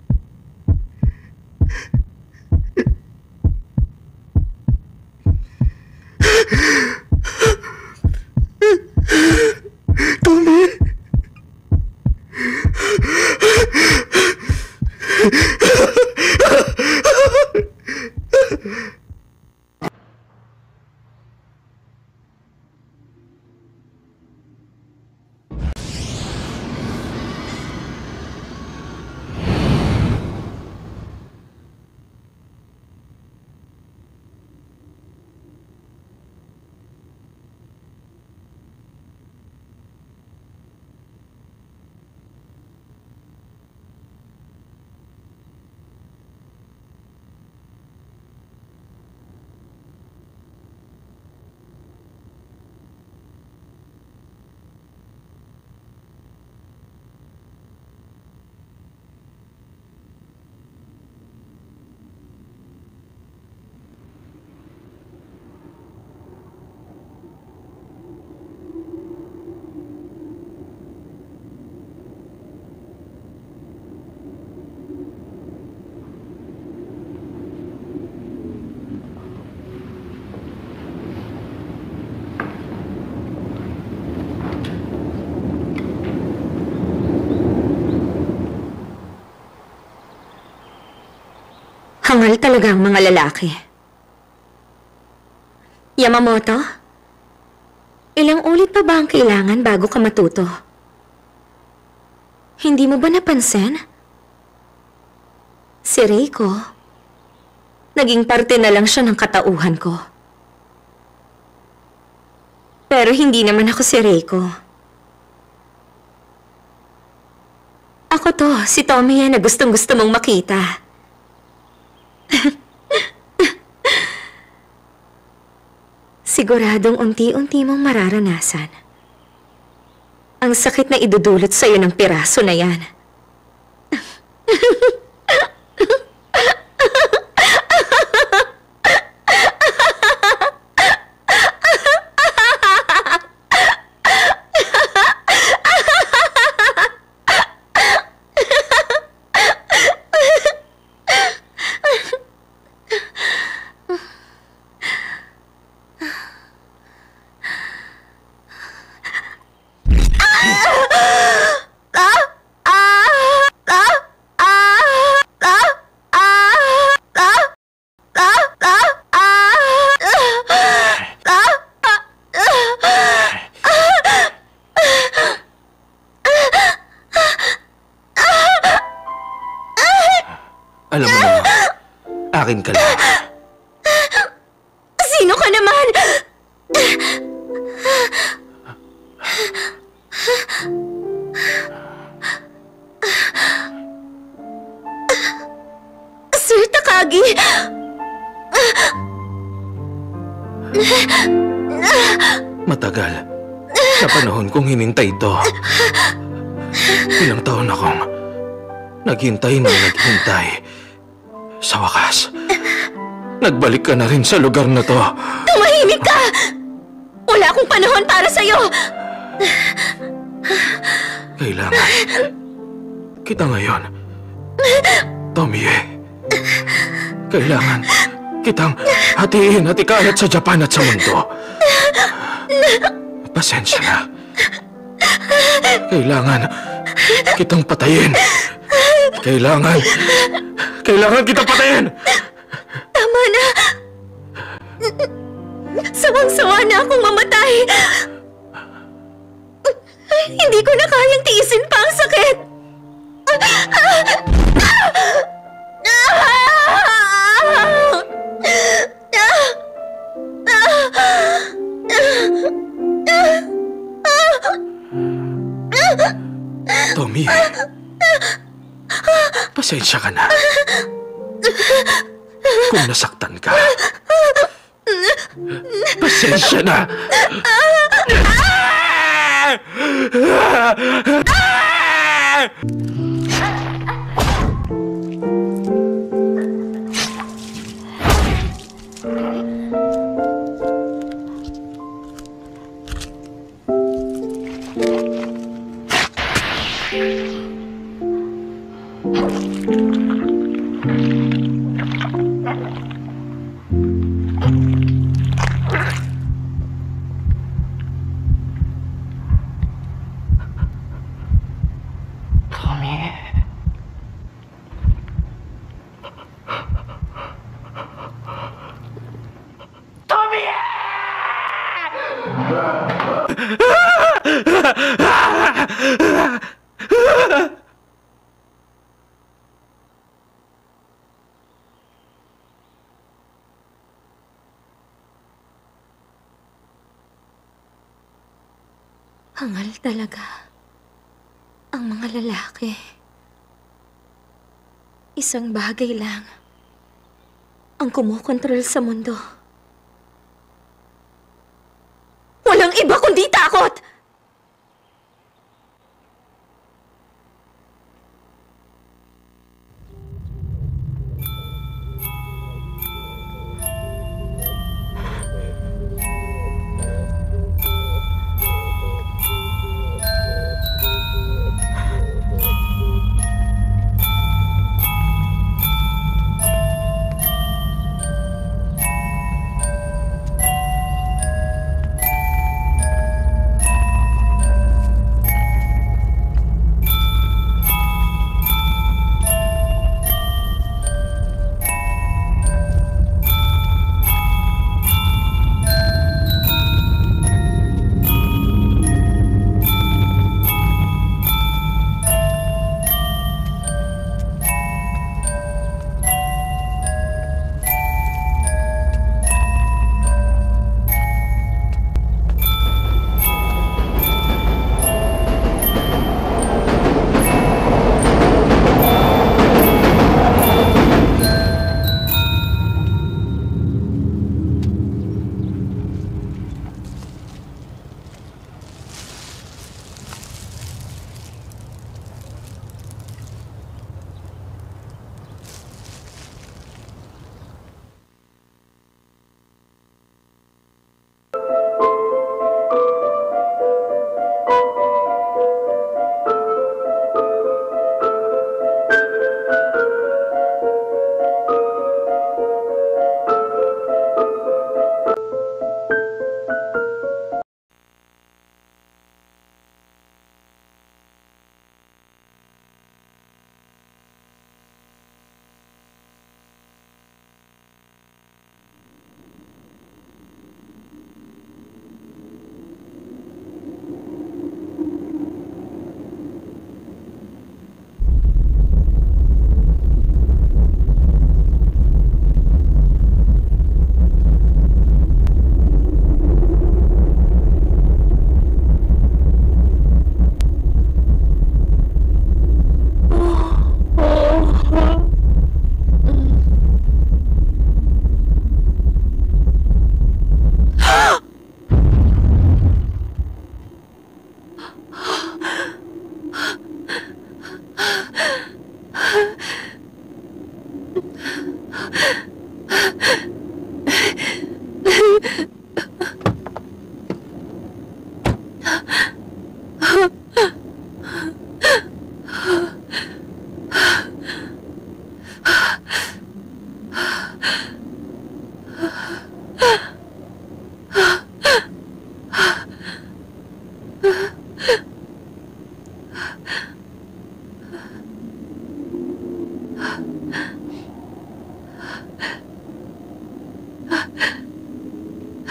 Tommy! Hangal talaga ang mga lalaki. Yamamoto? Ilang ulit pa ba ang kailangan bago ka matuto? Hindi mo ba napansin? Si Reiko, naging parte na lang siya ng katauhan ko. Pero hindi naman ako si Reiko. Ako to, si Tomiya na gustong-gusto mong makita. Siguradong unti-unti mong mararanasan ang sakit na idudulot sa'yo ng piraso na yan. Alam mo naman, akin ka lang. Sino ka naman? Sir Takagi! Matagal. Sa panahon kong hinintay ito. Ilang taon akong naghintay na naghintay. Sa wakas, nagbalik ka na rin sa lugar na to. Tumahimik ka! Wala akong panahon para sa'yo! Kailangan kita ngayon, Tomie. Kailangan kitang hatiin at ikalat sa Japan at sa mundo. Pasensya na. Kailangan kitang patayin. Kailangan... Kailangan kitang patayin! Tama na! Sawang-sawa na akong mamatay! Hindi ko na kayang tiisin pa ang sakit! Tomie, pasensya ka na. Kung nasaktan ka, pasensya na. Hangal talaga ang mga lalaki. Isang bagay lang ang kumukontrol sa mundo. Walang iba kundi takot!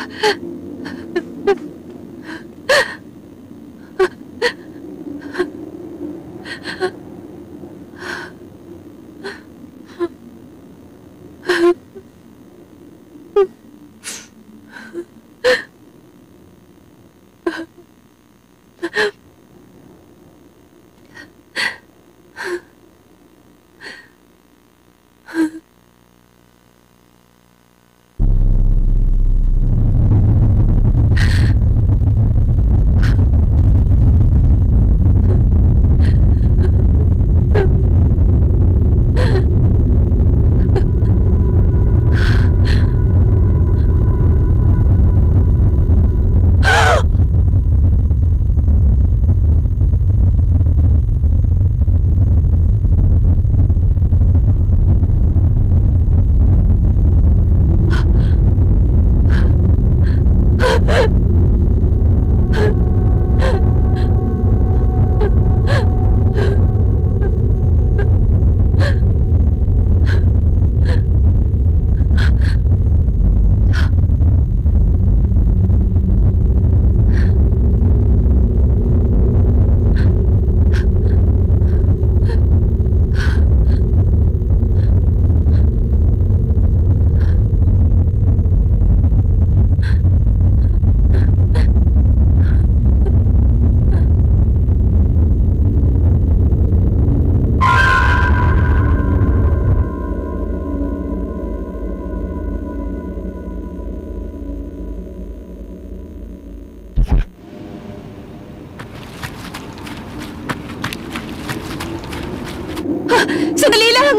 Sandali lang!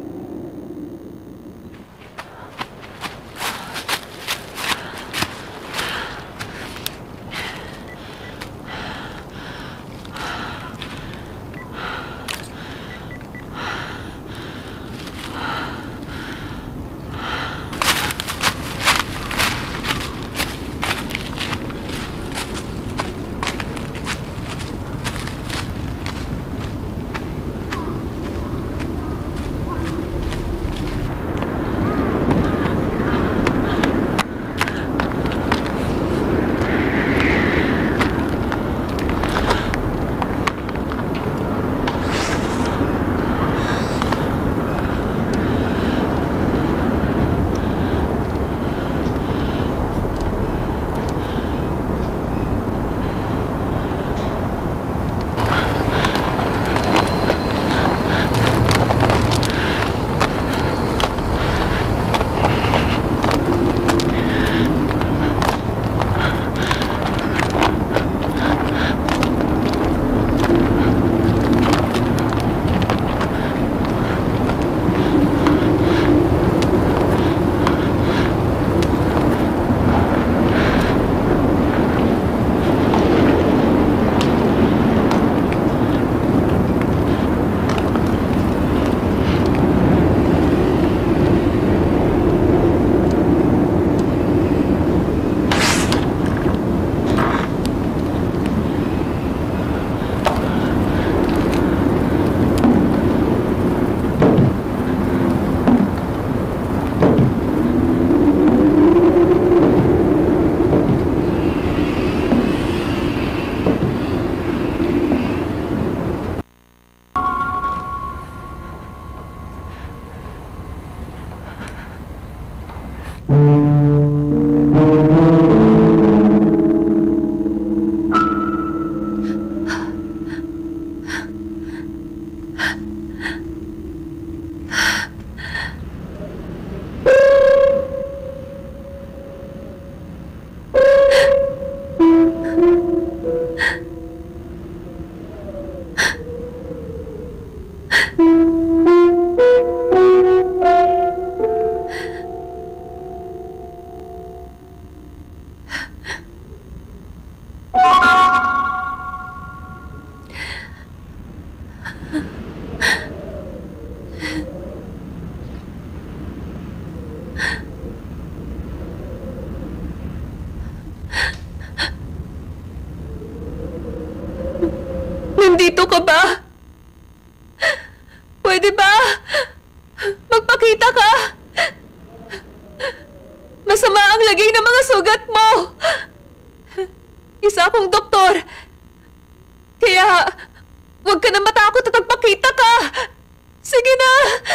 Nandito ka ba? Pwede ba? Magpakita ka! masama ang lagay ng mga sugat mo. Isa akong doktor. Kaya, huwag ka na matakot at magpakita ka. Sige na.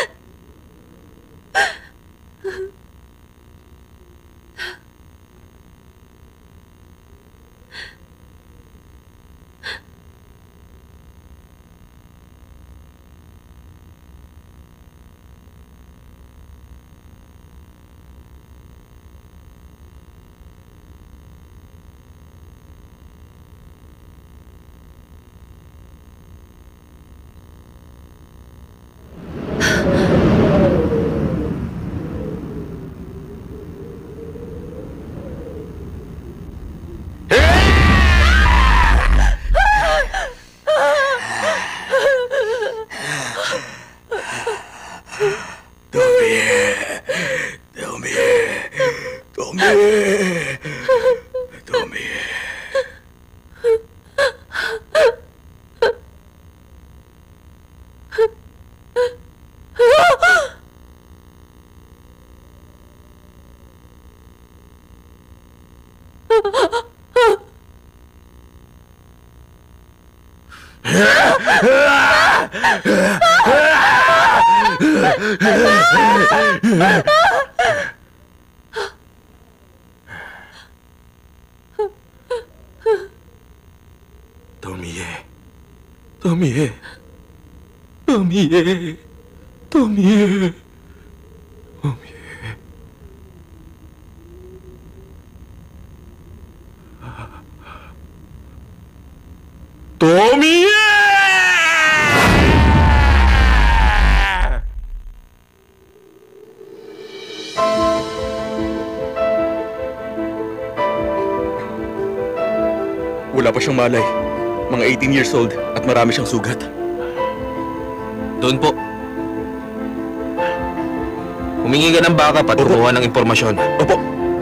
Tomie. Tomie. Tomie. Tomie. Tomie. Tomie! Wala pa siyang malay. Mga eighteen years old at marami siyang sugat. Doon po. Humingi ka ng backup at Opo. kumuha ng impormasyon. Opo.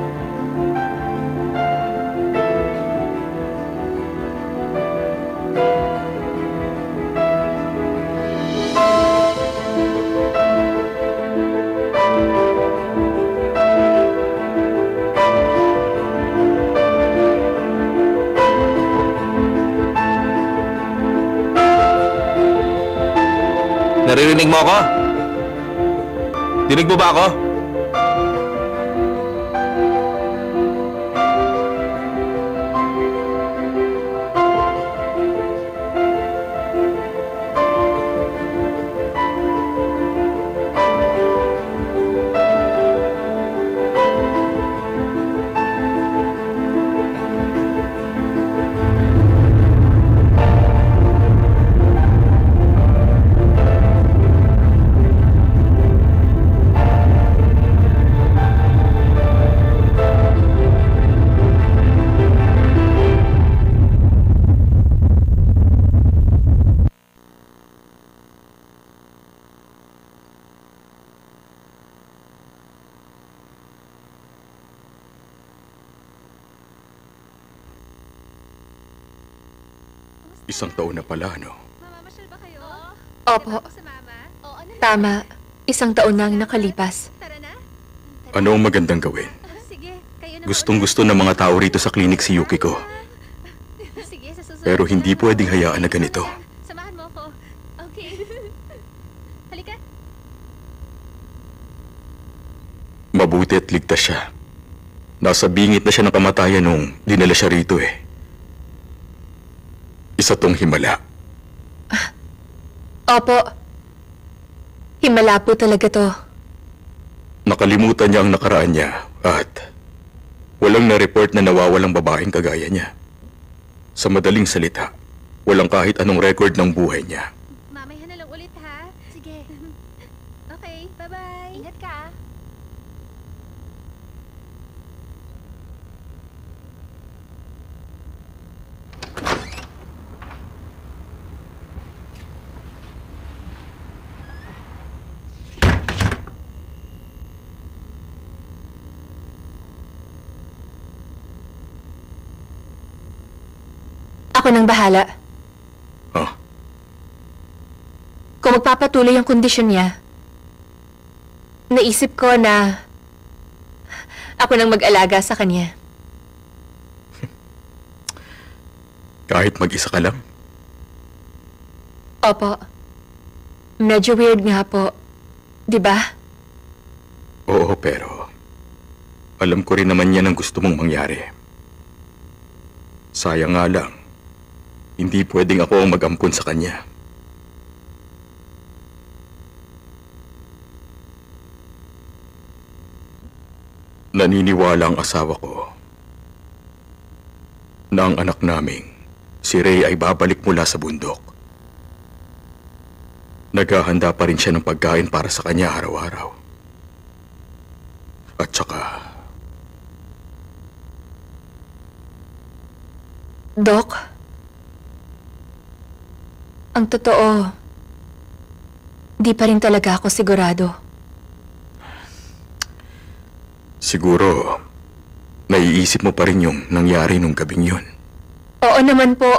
Naririnig mo ako? Dinig mo ba ako? Isang taon na pala, no? Mamamasyal ba kayo? Opo, Sa mama? Oo, ano? tama. Isang taon na ang nakalipas. Tara na. Ano ang magandang gawin? Ah, sige, kayo na. Gustong-gusto ng mga tao rito sa klinik si Yukiko. Sige, sa susunod. Pero hindi pwedeng hayaan na ganito. Samahan mo ako. Okay. Halika. Mabuti at ligtas siya. Nasa bingit na siya ng kamatayan nung dinala siya rito eh. Isa tong himala. Opo. Himala po talaga to. Nakalimutan niya ang nakaraan niya at walang na-report na nawawalang babaeng kagaya niya. Sa madaling salita, walang kahit anong record ng buhay niya. Mamaya na lang ulit, ha? Sige. Okay, bye-bye. Ingat ka. Ako nang bahala. Oh, Kung magpapatuloy ang kondisyon niya, naisip ko na Ako nang mag-alaga sa kanya. Kahit mag-isa ka lang? Opo. Medyo weird nga po. Di ba? Oo, pero alam ko rin naman yan ang gusto mong mangyari. Sayang nga lang, hindi pwedeng ako ang mag-ampun sa kanya. Naniniwala ang asawa ko na ang anak naming si Ray ay babalik mula sa bundok. Naghahanda pa rin siya ng pagkain para sa kanya araw-araw. At saka, Doc, ang totoo, di pa rin talaga ako sigurado. siguro, naiisip mo pa rin yung nangyari nung gabing yun. Oo naman po.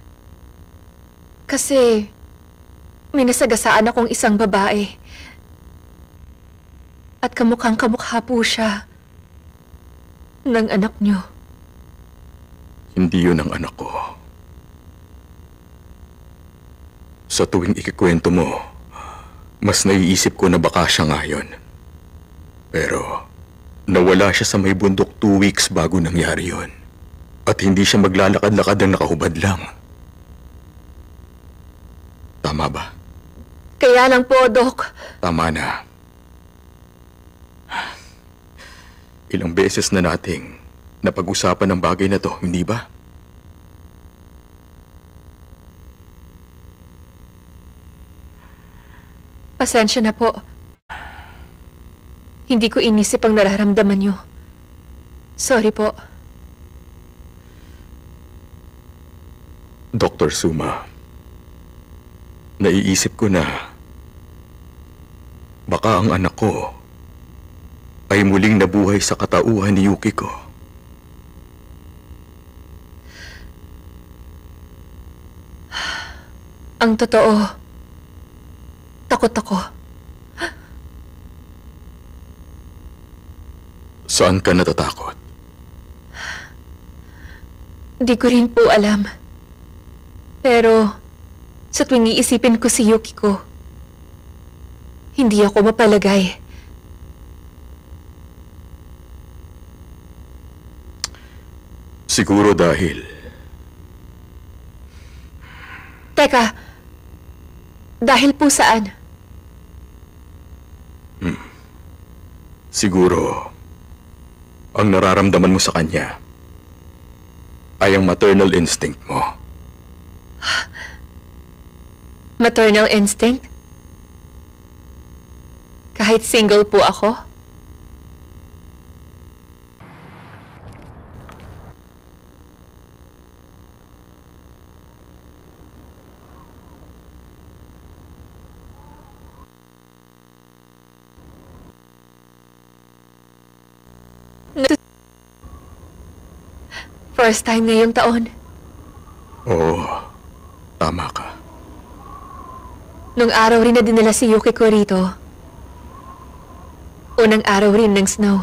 Kasi, may nasagasaan akong isang babae. At kamukhang kamukha po siya ng anak niyo. Hindi yun ang anak ko. Sa tuwing ikikwento mo, mas naiisip ko na baka siya nga yun. Pero, nawala siya sa may bundok two weeks bago nangyari yun. At hindi siya maglalakad-lakad ng nakahubad lang. Tama ba? Kaya lang po, Doc. Tama na. Ilang beses na nating napag-usapan ang bagay na to, hindi ba? Pasensya na po. Hindi ko inisip ang nararamdaman niyo. Sorry po. Doctor Suma, naiisip ko na baka ang anak ko ay muling nabuhay sa katauhan ni Yukiko. Ang totoo, takot ako. Saan ka natatakot? Di ko rin po alam. Pero, sa tuwing iisipin ko si Yukiko, hindi ako mapalagay. Siguro dahil Teka, dahil po saan? siguro ang nararamdaman mo sa kanya ay ang maternal instinct mo. Maternal instinct? Kahit single po ako? First time ngayong taon. Oo, tama ka. Nung araw rin na dinala si Yukiko rito, unang araw rin ng snow.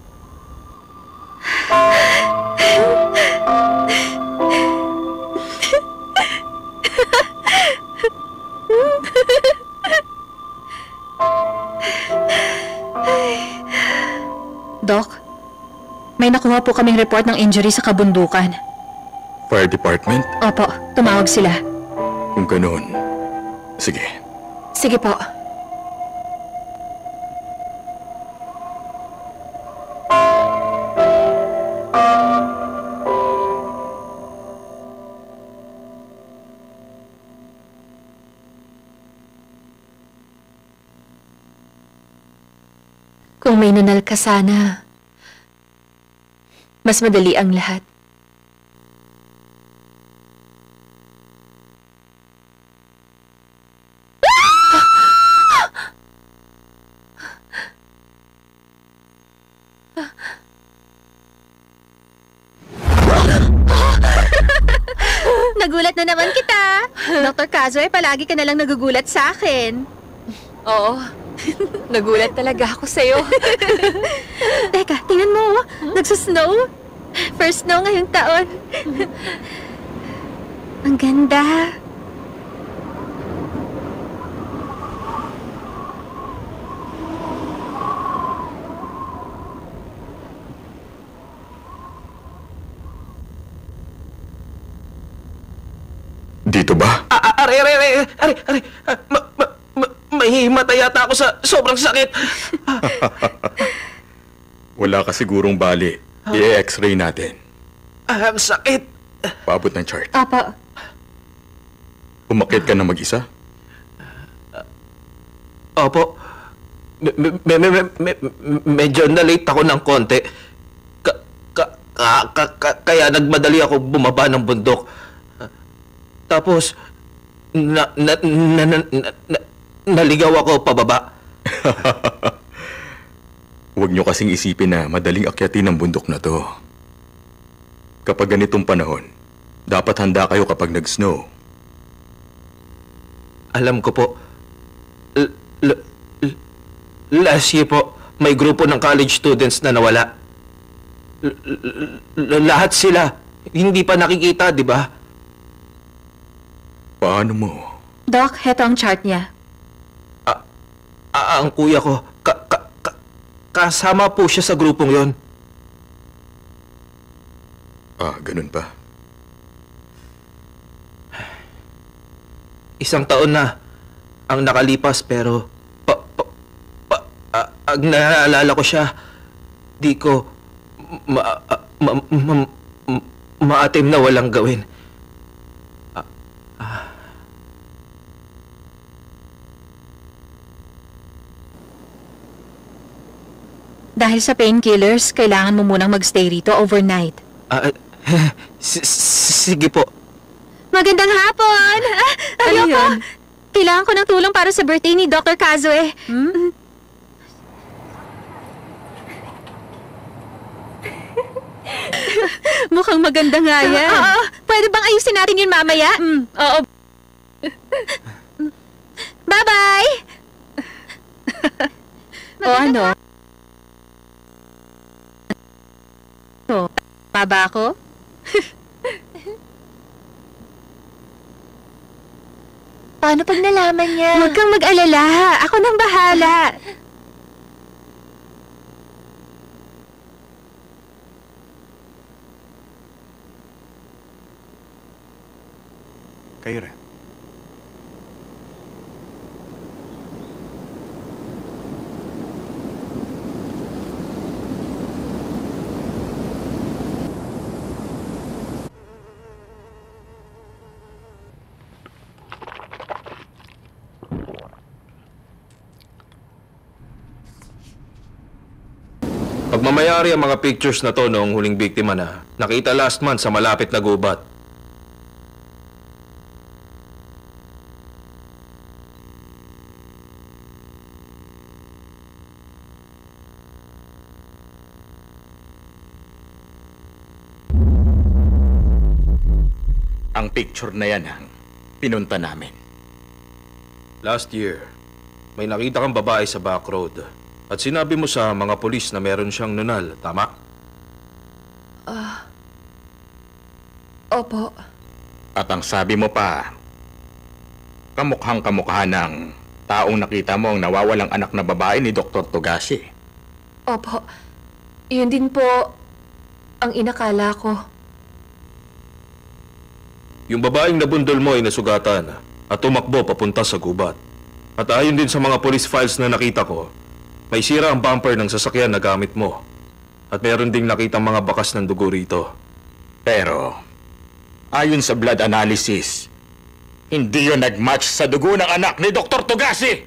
Doc, may nakuha po kaming report ng injury sa kabundukan. Fire department? Opo, tumawag sila. Kung ganoon, sige. Sige po. Kung may nunal ka sana, mas madali ang lahat. Nagulat na naman kita. Doctor Kazoy, palagi ka nalang nagugulat sa akin. Oo. Nagulat talaga ako sa'yo. Teka, tingnan mo. oh. Nagsusnow. First snow ngayong taon. Ang ganda. Dito ba? Ah, ah, Are, are, are, are, are, ah, ma, ma, ma, mahihimatay yata ako sa sobrang sakit. Wala ka sigurong bali. I-x-ray natin. Ah, ang sakit. Paabot ng chart. Apa. Umakyat ka na mag-isa? Opo. Me, me, me, me, me, me- medyo na-late ako ng konti. Ka, ka, ka, ka, ka- kaya nagmadali ako bumaba ng bundok. Tapos, na, na, na, na, na, na- naligaw ako pababa. Huwag niyo kasing isipin na madaling akyatin ang bundok na to. Kapag ganitong panahon, dapat handa kayo kapag nag-snow. Alam ko po, l- l- l- last year po, may grupo ng college students na nawala. L- l- l- lahat sila, hindi pa nakikita, di ba? Paano mo? Doc, heto ang chart niya. Ah, ang kuya ko, ka- ka- ka- kasama po siya sa grupong yon. Ah, ganun pa. Isang taon na ang nakalipas pero pa, pa, pa, ah, ang naalala ko siya, di ko ma, ah, ma, ma, ma, maatim na walang gawin. Dahil sa painkillers, kailangan mo munang magstay rito overnight. Ah, s- s- sige po. Magandang hapon. Ah, Ano ayoko. yun? Kailangan ko ng tulong para sa birthday ni Doctor Kazoe. Hmm? Mukhang maganda nga yan. Oo. Pwede bang ayusin natin yun mamaya? Mm, oo. Bye-bye! O ano? O, tama ba ako? Paano pag nalaman niya? Huwag kang mag-alala. Ako nang bahala. Kayo rin. Pagmamayari ang mga pictures na to noong huling biktima na nakita last month sa malapit na gubat. Ang picture na yan ang pinunta namin. Last year, may nakita kang babae sa back road at sinabi mo sa mga pulis na meron siyang nunal, tama? Opo. At ang sabi mo pa, kamukhang kamukha ng taong nakita mo ang nawawalang anak na babae ni Doktor Togashi. Opo. Yun din po ang inakala ko. Yung babaeng nabundol mo ay nasugatan at tumakbo papunta sa gubat. At ayon din sa mga police files na nakita ko, may sira ang bumper ng sasakyan na gamit mo. At meron ding nakitang mga bakas ng dugo rito. Pero, ayon sa blood analysis, hindi yun nag-match sa dugo ng anak ni Doktor Togashi!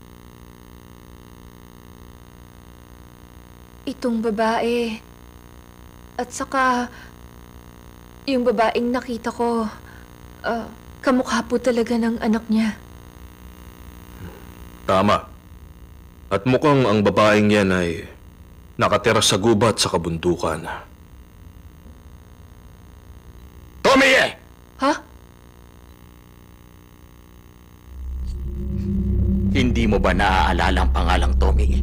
Itong babae. At saka, yung babaeng nakita ko, ah, kamukha po talaga ng anak niya. Tama. At mukhang ang babaeng yan ay nakatira sa gubat sa kabundukan. Tomie! Ha? Hindi mo ba naaalala ang pangalang Tommy?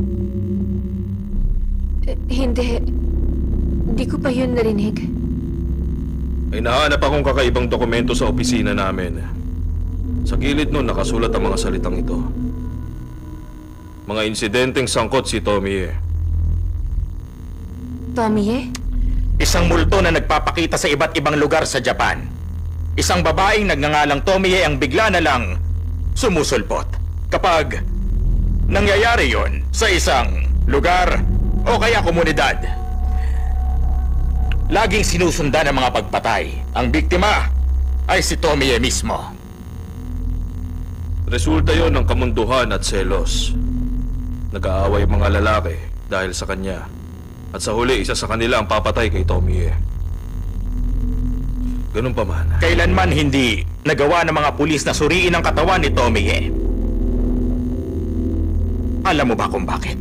Eh, hindi. Hindi ko pa yun narinig. Ay nahanap akong kakaibang dokumento sa opisina namin. Sa gilid nun nakasulat ang mga salitang ito. Mga insidenteng sangkot si Tommy eh. Tommy eh? Isang multo na nagpapakita sa iba't ibang lugar sa Japan. Isang babaeng nagngangalang Tomie ang bigla na lang sumusulpot. Kapag nangyayari yon sa isang lugar o kaya komunidad, laging sinusundan ng mga pagpatay. Ang biktima ay si Tomie mismo. Resulta yon ng kamunduhan at selos. Nag-aaway mga lalaki dahil sa kanya. At sa huli, isa sa kanila ang papatay kay Tommy eh. Ganun pa man. Kailanman hindi nagawa ng mga pulis na suriin ang katawan ni Tomie. Alam mo ba kung bakit?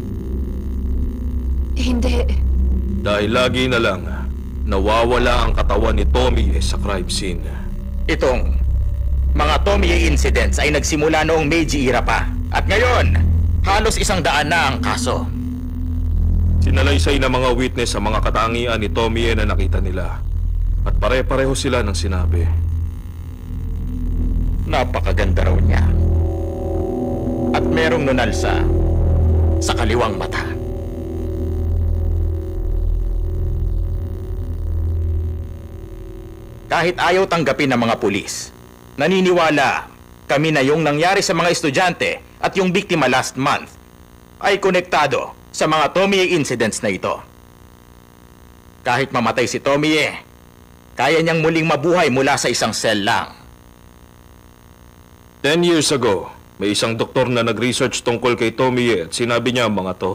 Hindi. Dahil lagi na lang nawawala ang katawan ni Tommy sa crime scene. Itong mga Tomie incidents ay nagsimula noong Meiji era pa. At ngayon, halos isang daan na ang kaso. Sinalaysay ng mga witness sa mga katangian ni Tomie na nakita nila. At pare-pareho sila ng sinabi. Napakaganda raw niya. At merong nunalsa sa kaliwang mata. Kahit ayaw tanggapin ng mga pulis, naniniwala kami na yung nangyari sa mga estudyante at yung biktima last month ay konektado sa mga Tomie incidents na ito. Kahit mamatay si Tomie, kaya niyang muling mabuhay mula sa isang cell lang. Ten years ago, may isang doktor na nag-research tungkol kay Tomie at sinabi niya ang mga to.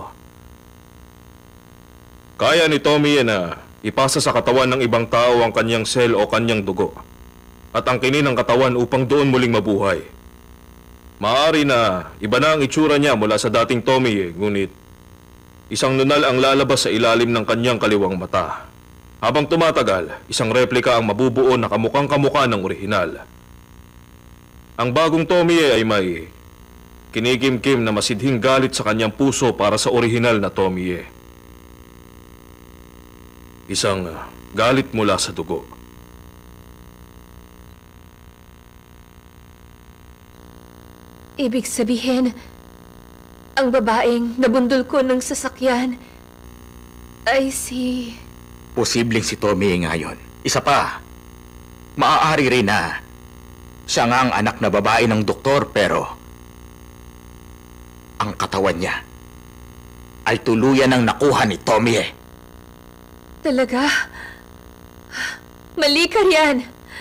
Kaya ni Tomie na ipasa sa katawan ng ibang tao ang kanyang cell o kanyang dugo at angkinin ang katawan upang doon muling mabuhay. Maaari na iba na ang itsura niya mula sa dating Tomie, ngunit isang nunal ang lalabas sa ilalim ng kanyang kaliwang mata. Habang tumatagal, isang replika ang mabubuo na kamukhang kamukha ng orihinal. Ang bagong Tomie ay may kinikimkim na masidhing galit sa kanyang puso para sa orihinal na Tomie. Isang uh, galit mula sa dugo. Ibig sabihin, ang babaeng nabundol ko ng sasakyan ay si... Posibleng si Tomie ngayon. Isa pa, maaari rin na siya nga ang anak na babae ng doktor pero ang katawan niya ay tuluyan ng nakuha ni Tomie. Talaga? Mali ka riyan.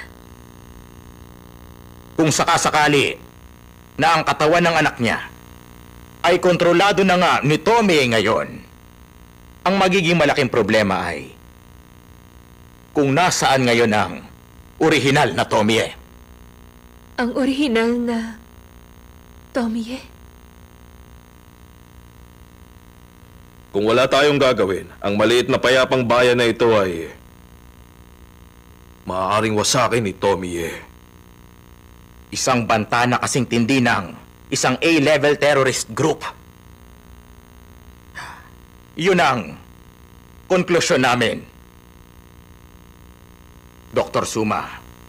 Kung sakasakali na ang katawan ng anak niya ay kontrolado na nga ni Tomie ngayon, ang magiging malaking problema ay kung nasaan ngayon ang orihinal na Tomie. Ang orihinal na Tomie? Kung wala tayong gagawin, ang maliit na payapang bayan na ito ay maaaring wasakin ni Tomie. Isang banta na kasing tindi ng isang A-level terrorist group. Yun ang konklusyon namin. Doktor Suma,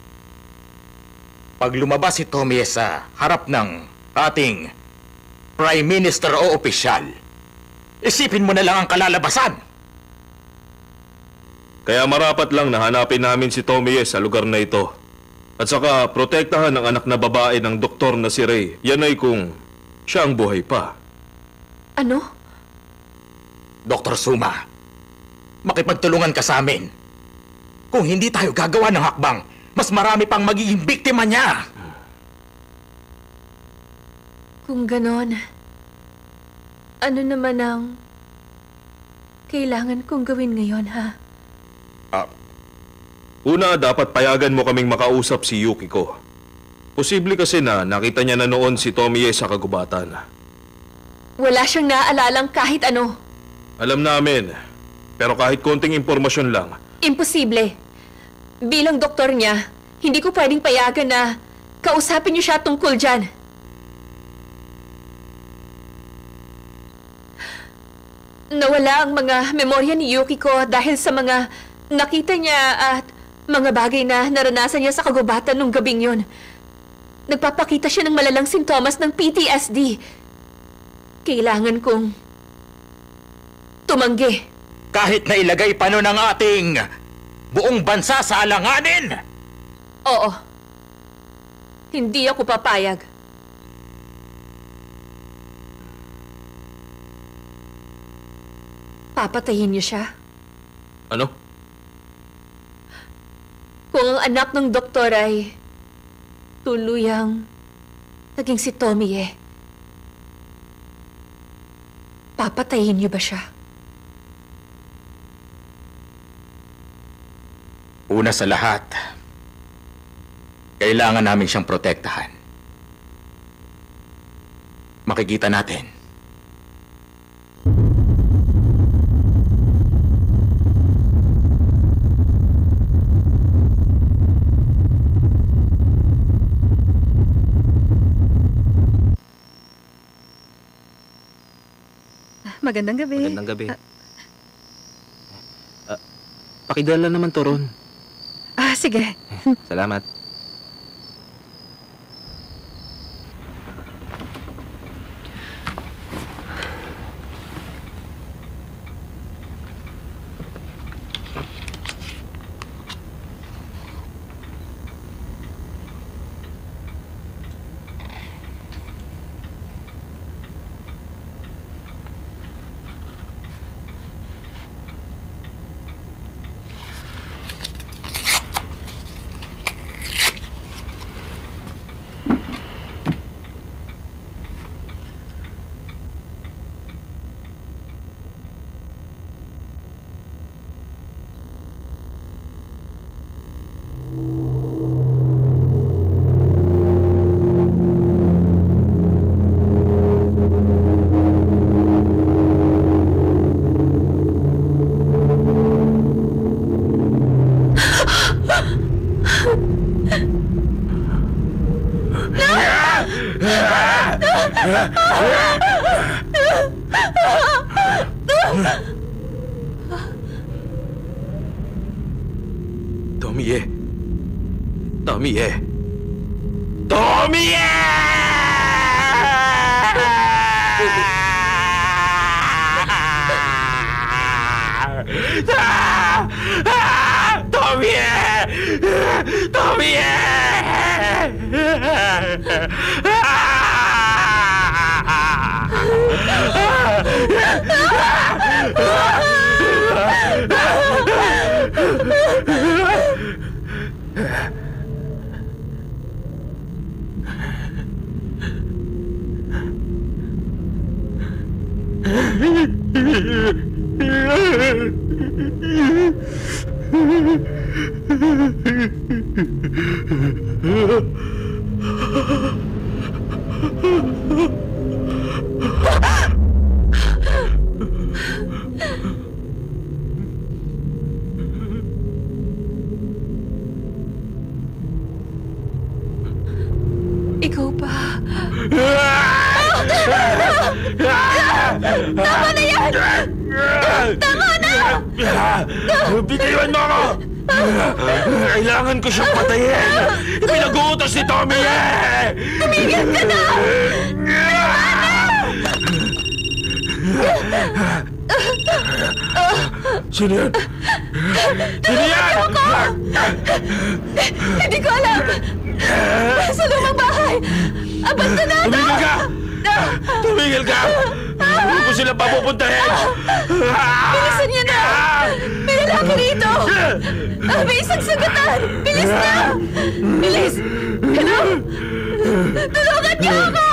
pag lumabas si Tomie sa harap ng ating Prime Minister o opisyal, isipin mo na lang ang kalalabasan. Kaya marapat lang na hanapin namin si Tomie sa lugar na ito. At saka protektahan ang anak na babae ng doktor na si Ray. Yan ay kung siya ang buhay pa. Ano? Doktor Suma, makipagtulungan ka sa amin. Kung hindi tayo gagawa ng hakbang, mas marami pang magiging biktima niya. Kung ganon, ano naman ang kailangan kong gawin ngayon, ha? Ah, Una, dapat payagan mo kaming makausap si Yukiko. Posible kasi na nakita niya na noon si Tomie sa kagubatan. Wala siyang naalalang kahit ano. Alam namin, pero kahit konting impormasyon lang. Imposible. Bilang doktor niya, hindi ko pwedeng payagan na kausapin niyo siya tungkol dyan. nawala ang mga memorya ni Yukiko dahil sa mga nakita niya at mga bagay na naranasan niya sa kagubatan nung gabing yun. Nagpapakita siya ng malalang sintomas ng P T S D. Kailangan kong tumanggi. Kahit na ilagay pa nun ang ating buong bansa sa alanganin! Oo. Hindi ako papayag. Papatayin niyo siya? Ano? Kung ang anak ng doktor ay tuluyang naging si Tomie, eh, papatayin niyo ba siya? Una sa lahat, kailangan namin siyang protektahan. Makikita natin. Magandang gabi. Magandang gabi. Ah, pakidala naman to ron. Ah, sige. Salamat. Tomie! Tomie! Tomie! Ah! Ah! Tomie! Tomie! Ikaw ba? Tama na yan! Tama na! Bitiwan mo ako! Kailangan ko siyang patayin! Pinag-uutos ni Tommy eh! Tumigil ka na! Sino yan? Sino yan? Hindi ko alam! Sa lumang bahay! Abandonado! Tumigil ka! Tumigil ka! Huwag ko sila papupuntahin! Bilisan niyo na! May lalaki rito! Ah, may isang sugatan! Bilis na! Bilis! Hello? Tulungan niyo ako!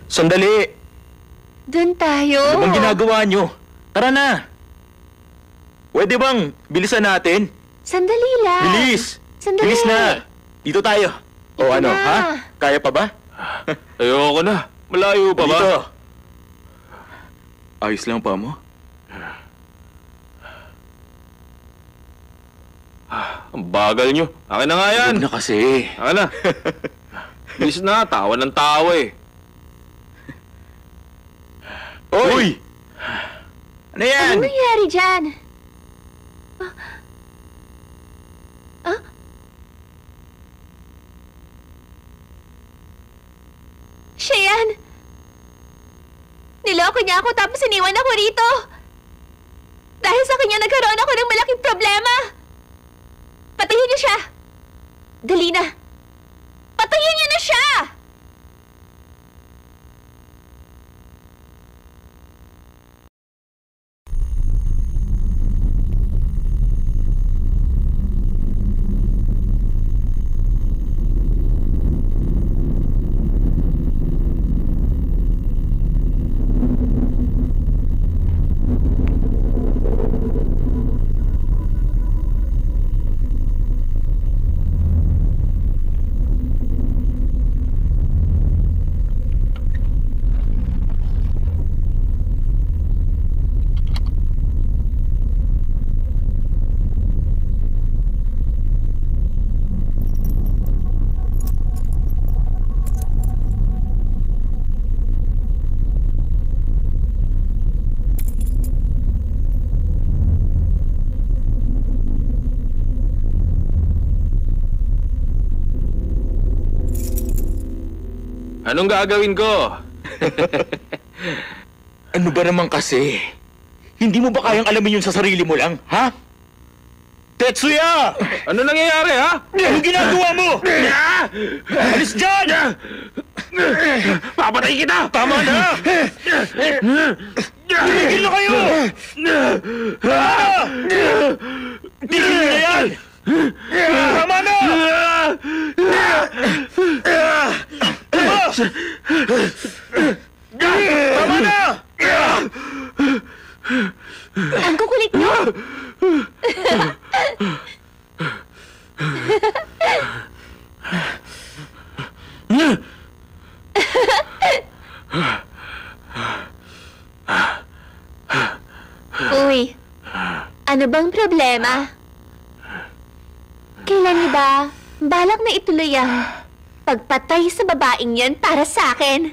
Sandali! Doon tayo. Ano bang ginagawa nyo? Tara na! Pwede bang bilisan natin? Sandali lang. Bilis! Sandali. Bilis na! Dito tayo. O Ito ano, na. ha? Kaya pa ba? Ayoko na. Malayo pa ba? Dito. Ayos lang pa mo? Ang bagal nyo. Akin na nga yan. Huwag na kasi. Akin na. Bilis na. Tawa ng tawa eh. Uy! Ano yan? Ano nangyari dyan? Ah? Ah? Siya yan! Niloko niya ako tapos iniwan ako rito! Dahil sa kanya nagkaroon ako ng malaking problema! Patayin niyo siya! Dali na! Patayin niyo na siya! Anong gagawin ko? Ano ba naman kasi? Hindi mo ba kayang alamin yun sa sarili mo lang, ha? Tetsuya! Ano nangyayari, ha? Ano ginagawa mo? Alis dyan! Papatay kita! Tama na! Tigil na kayo! Ah! Tigil na yan! Tama na! Tama na! Ang kukulit niyo! Uy, ano bang problema? Kailan niyo ba balak na ituloy ang pagpatay sa babaeng yan para sa akin?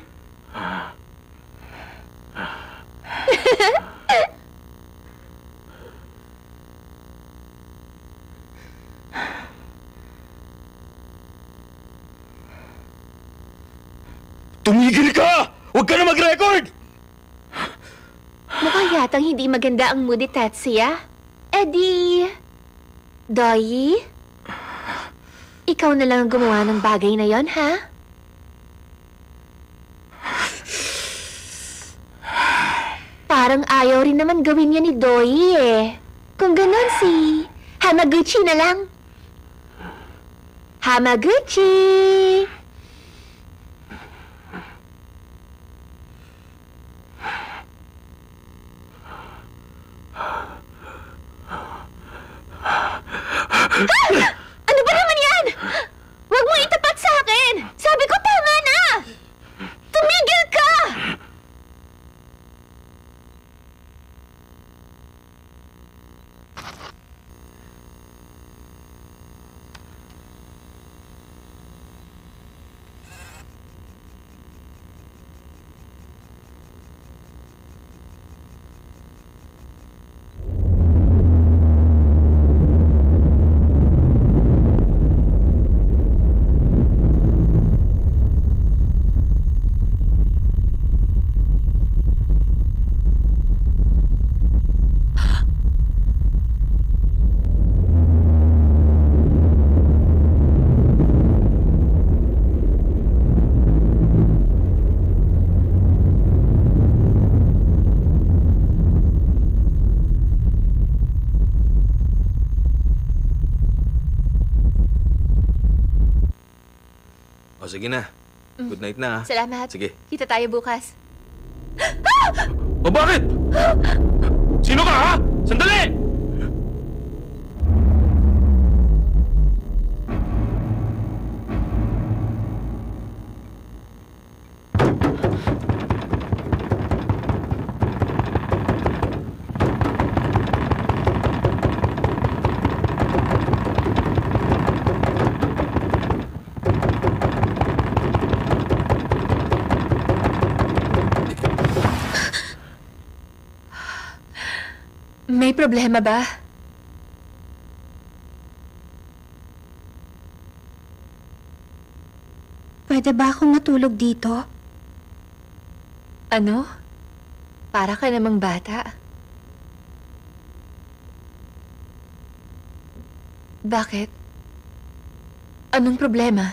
Tumigil ka! Huwag ka na mag-record! Mukhang yatang hindi maganda ang mood ni Tetsuya. Eh di... Doi? Ikaw na lang ang gumawa ng bagay na yon, ha? Parang ayaw rin naman gawin niya ni Doi, eh. Kung ganon si... Hamaguchi na lang. Hamaguchi! Ano ba naman yan? Huwag mo itapat sa akin! Sabi ko tama na! Tumigil ka! O sige na. Good night na. Salamat. Sige. Kita tayo bukas. O bakit? Sino ka, ha? Sandali! May problema ba? Pwede ba akong matulog dito? Ano? Para ka namang bata. Bakit? Anong problema?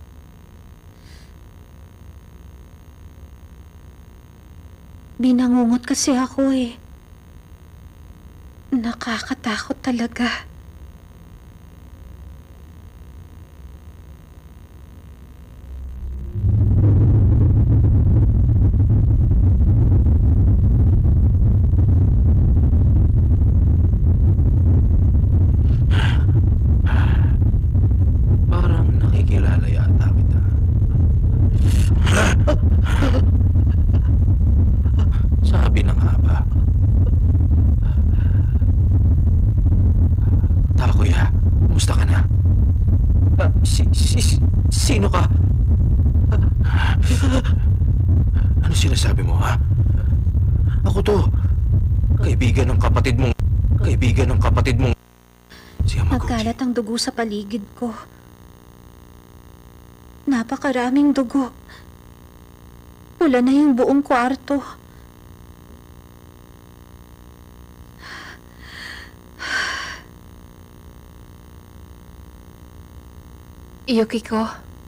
Binangungot kasi ako eh. Nakakatakot talaga. Parang nakikilala yata kita. Sabi na nga ba? Ta, kuya. Kumusta ka na? Ah, si, si, si- sino ka? Ano sinasabi mo, ha? Ako to. Kaibigan ng kapatid mong... Kaibigan ng kapatid mong... Si Yamaguchi. Nagkalat ang dugo sa paligid ko. Napakaraming dugo. Pula na yung buong kwarto. Yukiko.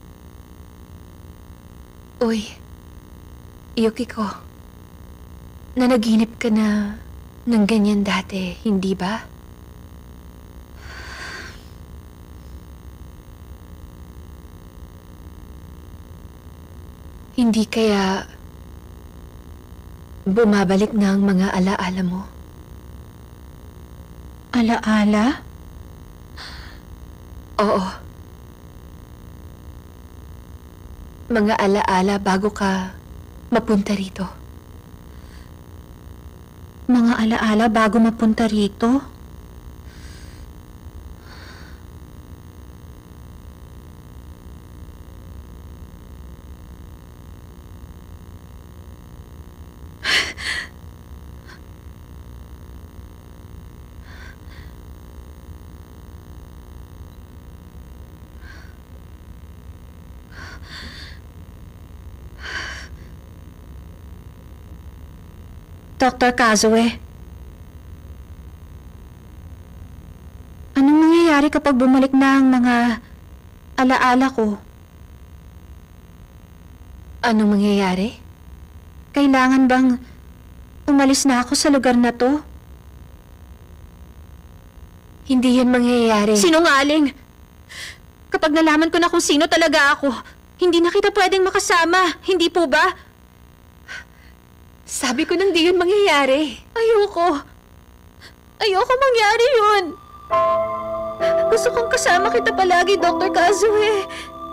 Uy. Yukiko. Nanaginip ka na ng ganyan dati, hindi ba? Hindi kaya bumabalik na ang mga alaala mo? Alaala? Oo. Mga alaala bago ka mapunta rito. Mga alaala bago mapunta rito? Doctor Kazue, anong mangyayari kapag bumalik na ang mga alaala ko? Anong mangyayari? Kailangan bang umalis na ako sa lugar na to? Hindi yan mangyayari. Sinungaling! Kapag nalaman ko na kung sino talaga ako, hindi na kita pwedeng makasama, hindi po ba? Sabi ko nang di yun mangyayari. Ayoko. Ayoko mangyari yun. Gusto kong kasama kita palagi, Doctor Kazue.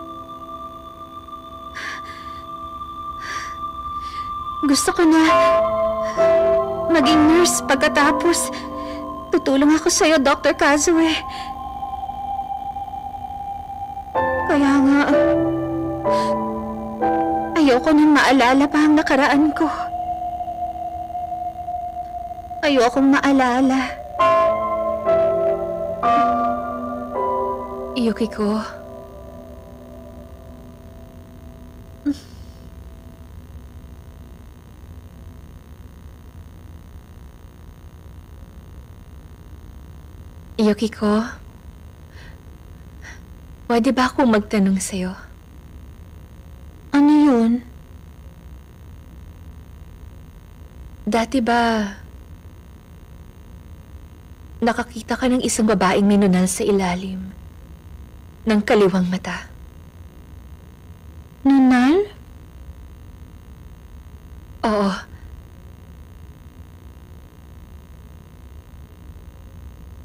Gusto ko na maging nurse pagkatapos. Tutulong ako sa'yo, Doctor Kazue. Kaya nga, ayoko nang maalala pa ang nakaraan ko. Ayokong maalala. Yukiko. Yukiko. Pwede ba akong magtanong sa'yo? Ano yun? Dati ba nakakita ka ng isang babaeng minunal sa ilalim ng kaliwang mata? Nunal?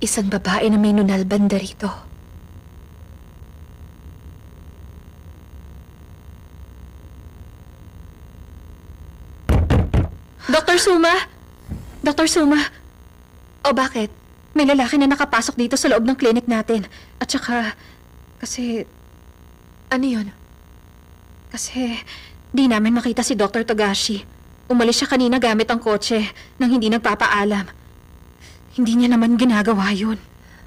Isang babae na may nunal banda rito. Doktor Suma! Doktor Suma! O bakit? May lalaki na nakapasok dito sa loob ng clinic natin. At saka, kasi... Ano yun? Kasi, di namin makita si Doctor Togashi. Umalis siya kanina gamit ang kotse nang hindi nagpapaalam. Hindi niya naman ginagawa yun.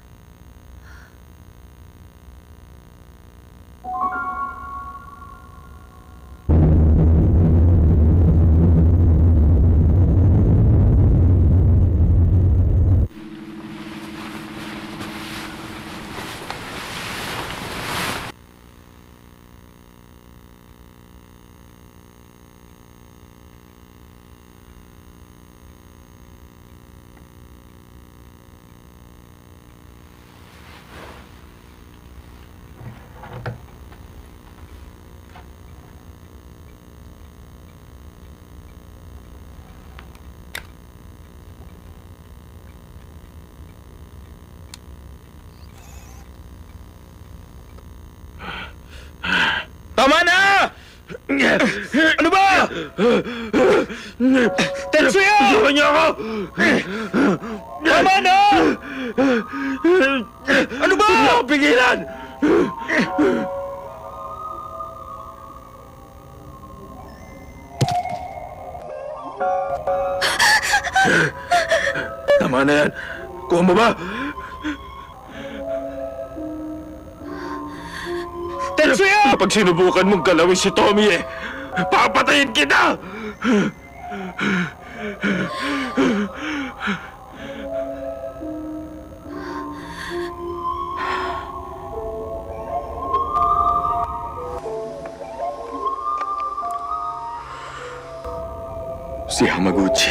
Tama na! Ano ba? Tetsuya! Tulungan niyo ako! Tama na! Ano ba? Hindi ako pigilan! Tama na yan. Kuha mo ba? Tetsuya! Kapag sinubukan mong galawin si Tomie, eh, papatayin kita! Si Hamaguchi.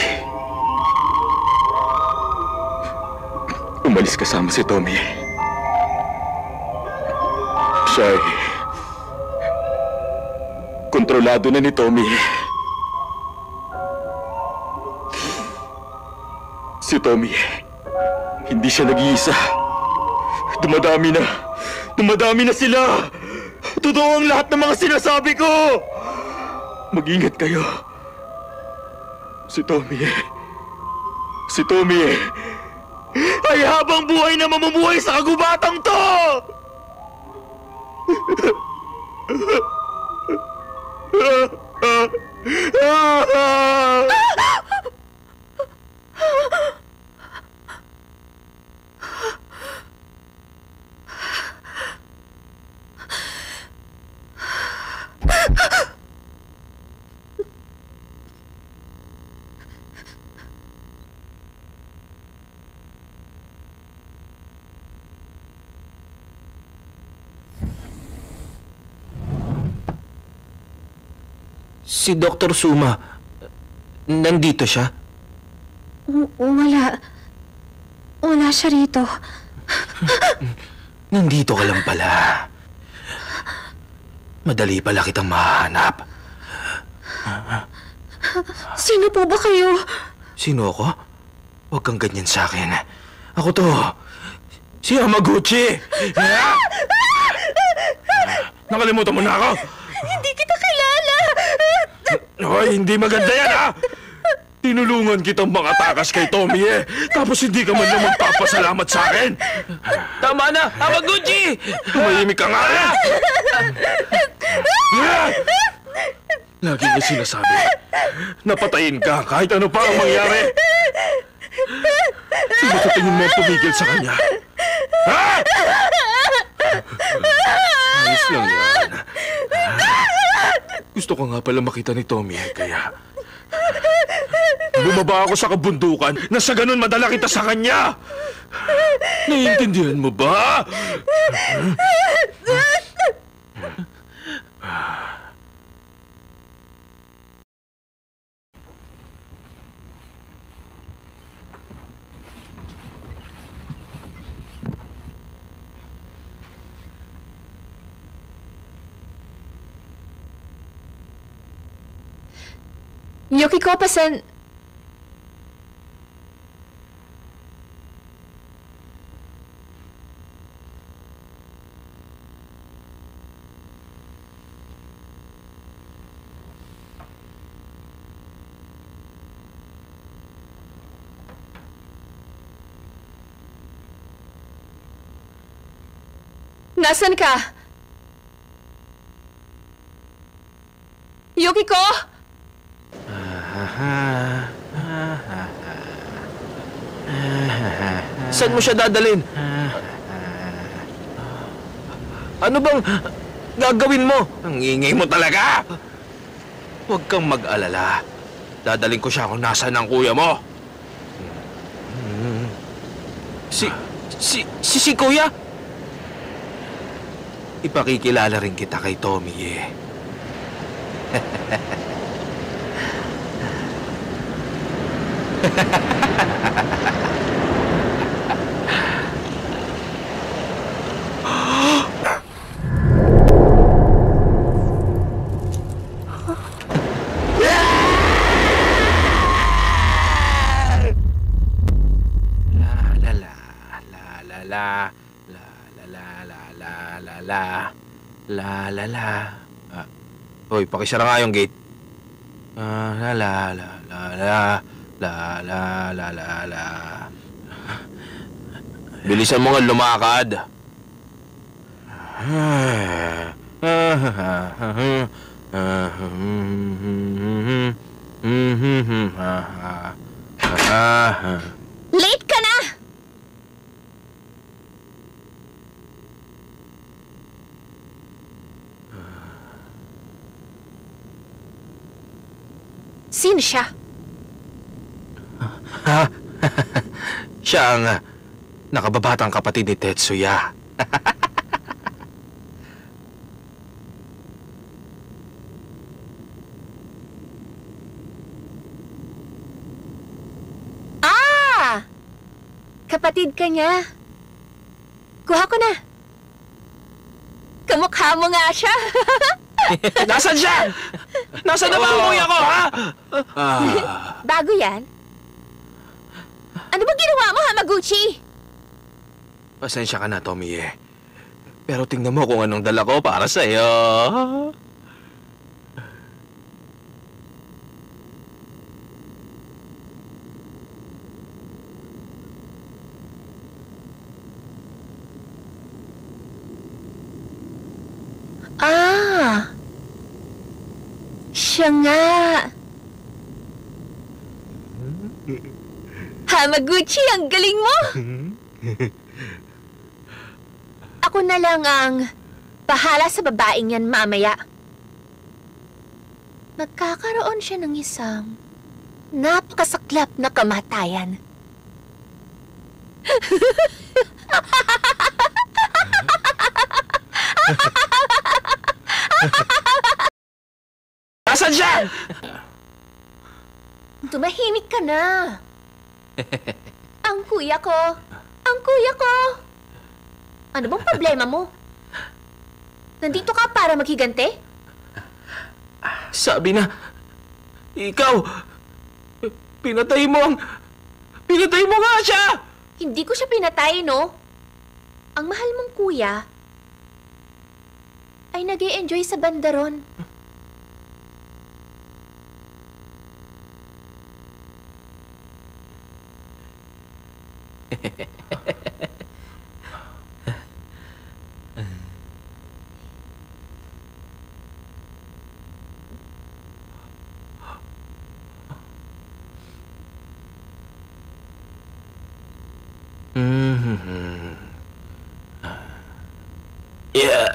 Umalis kasama si Tomie. Siya ay kontrolado na ni Tomie. Si Tomie, hindi siya nag-iisa. Dumadami na. Dumadami na sila. Totoo ang lahat ng mga sinasabi ko. Mag-ingat kayo. Si Tomie, si Tomie, ay habang buhay na mamumuhay sa kagubatang to! Si Doktor Suma, nandito siya? W- wala. Wala siya rito. Nandito ka lang pala. Madali pala kitang mahanap. Sino po ba kayo? Sino ako? Huwag kang ganyan sa akin. Ako to. Si Hamaguchi! Nakalimutan mo na ako? Hindi kita kilala! Hoy, hindi maganda yan, ha? Tinulungan kitang mga takas kay Tomie, eh. Tapos hindi ka man lang magpapasalamat sa akin. Tama na! Hamaguchi! Tumahimik ka nga, ha? Lagi niya sinasabi, napatayin ka kahit ano pa ang mangyari. Sino sa tingin mo ang pumigil sa kanya? Ha? Ayos lang yan. Gusto ko nga pala makita ni Tomie, kaya... Bumaba ako sa kabundukan na sa ganun madala kita sa kanya! Naiintindihan mo ba? Yukiko, pasan... Nasaan ka? Yukiko? Saan mo siya dadalhin? Ano bang gagawin mo? Ang ingay mo talaga! Huwag kang mag-alala. Dadaling ko siya kung nasaan ang kuya mo. Si... si... si, si kuya? Ipakikilala rin kita kay Tommy eh. La la la la la la la la la. Ah. Hoy, pakisara nga yung gate. Ah, la la la la la la la la la la. Bilisan mo nga lumakad. Late ka na! Sino siya? Siya ang ah, nakababatang kapatid ni Tetsuya. Ah! Kapatid ka niya. Kuha ko na. Kamukha mo nga siya. Nasaan siya? Nasaan na ba ang kuya ko, ha? Bago yan? Ano ba ginawa mo, Hamaguchi? Pasensya ka na, Tommy eh. Pero tingnan mo kung anong dala ko para sa'yo. Ah! Siya nga. Hamaguchi, ang galing mo! Ako na lang ang bahala sa babaeng yan mamaya. Magkakaroon siya ng isang napakasaklap na kamatayan. Nasaan siya? Tumahimik ka na. Ang kuya ko. Ang kuya ko. Ano bang problema mo? Nandito ka para maghigante? Sabi na, ikaw, pinatay mo ang... Pinatay mo nga siya! Hindi ko siya pinatay, no? Ang mahal mong kuya ay nag-e-enjoy sa bandaron. Mm-hmm. Yeah.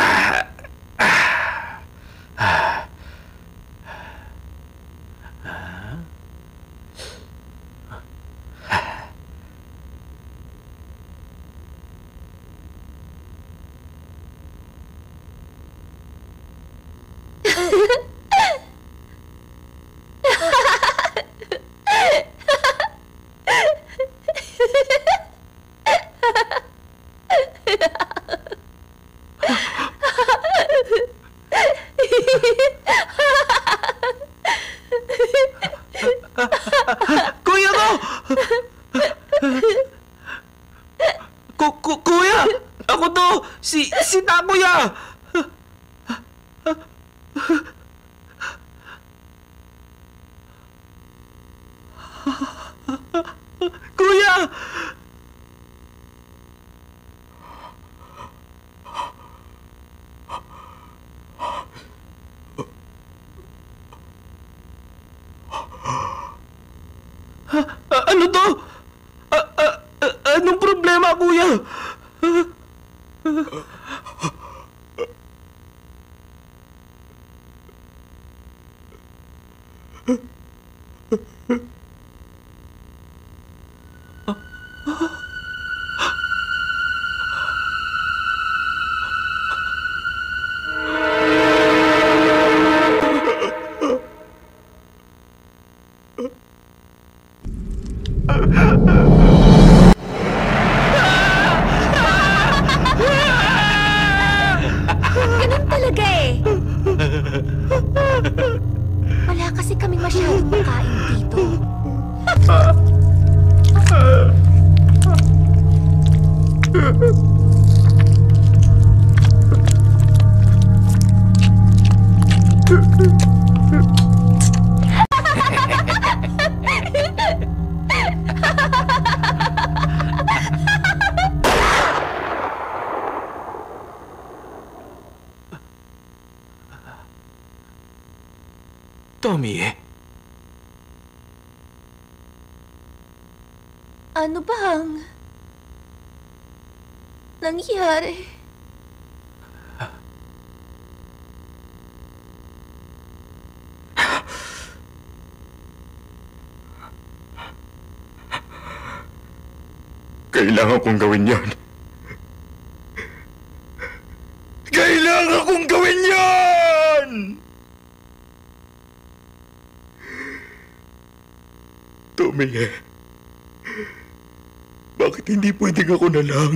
Kuya ko! Ku ku kuya! Ako to! Si si Takuya! Kuya! Ano to? A- a- a- anong problema, kuya? Ganun talaga eh. Wala kasi kaming masyadong makain dito. Tommy, eh? Ano bang nangyari? Kailangan kong gawin yan. Kailangan kong gawin yan! Tommy, eh. Bakit hindi pwedeng ako na lang?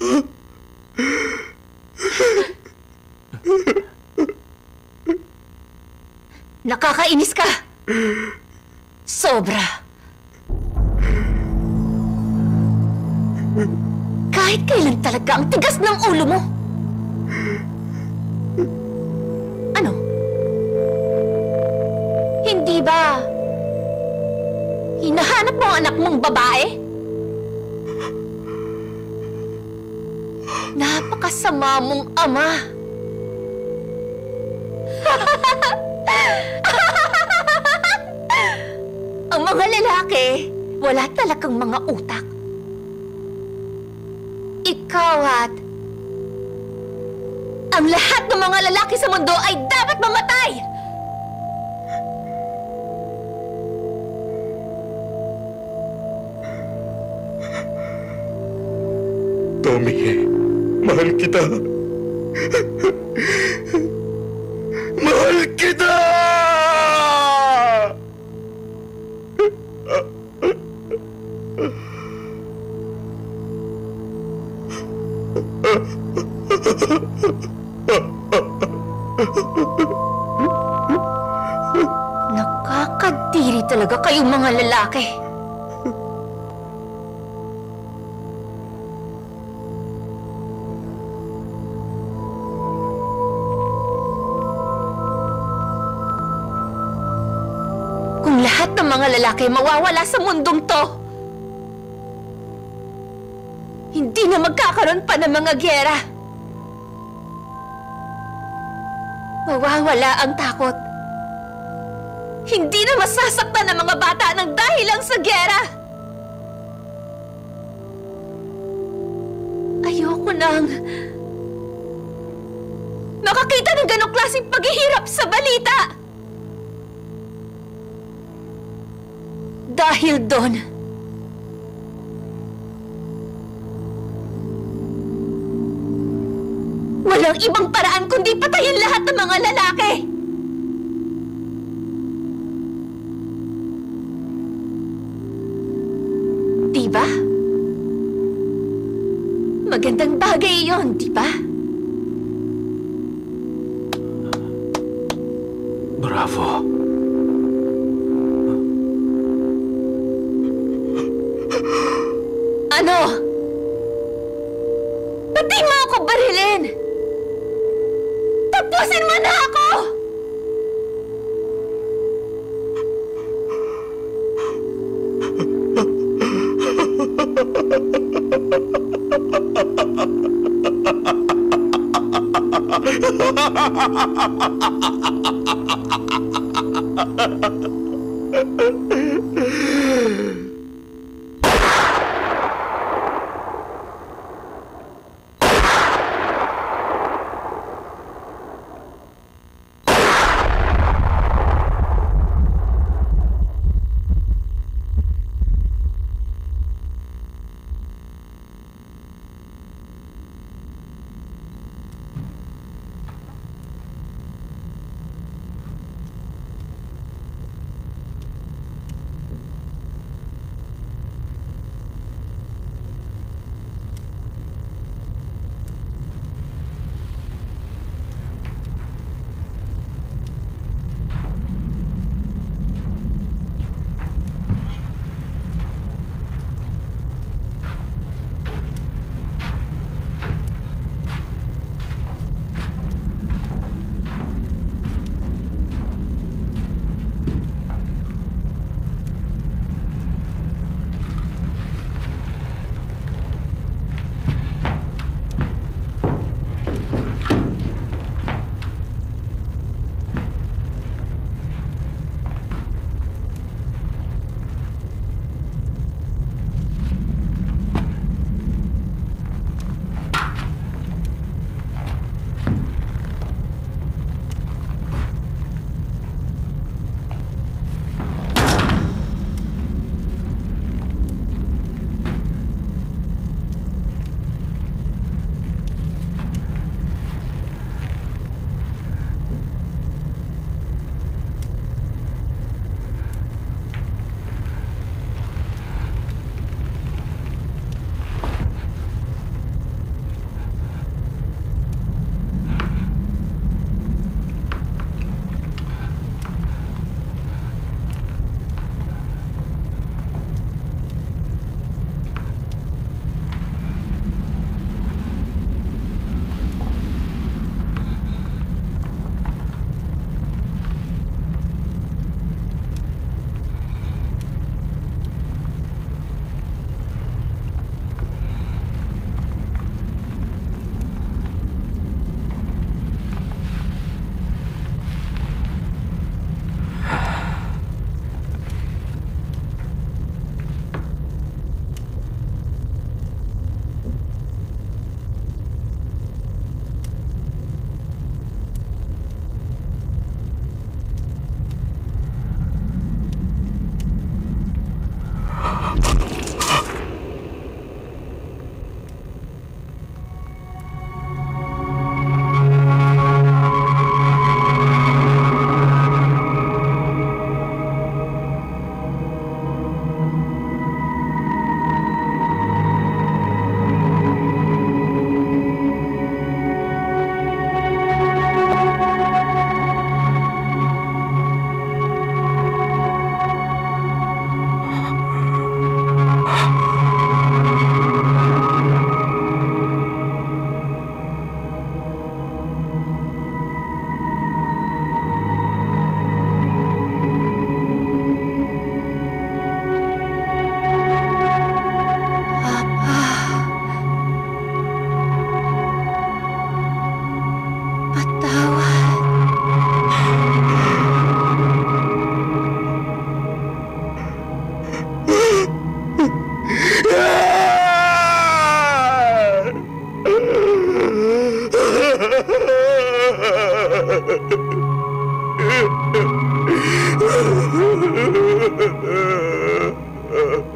Nakakainis ka! Sobra! Kahit kailan talaga ang tigas ng ulo mo! Ano? Hindi ba hinahanap mo ang anak mong babae? Napakasama mong ama! Ang mga lalaki, wala talagang mga utak. Ikaw at ang lahat ng mga lalaki sa mundo ay dapat mamatay! Tommy, eh. Mahal kita. Mahal kita! Nakakadiri talaga kayong mga lalaki. Kung lahat ng mga lalaki mawawala sa mundong to, hindi na magkakaroon pa ng mga gyera. Mawawala ang takot. Hindi na masasaktan ng mga bata ng dahil lang sa gyera. Ayoko nang makakita ng ganong klaseng paghihirap sa balita. Dahil doon, walang ibang paraan kundi patayin lahat ng mga lalaki. Diba? Magandang bagay iyon, diba? Bravo. Ano? Ba't di mo ako barilin? Tapusin mo na ako!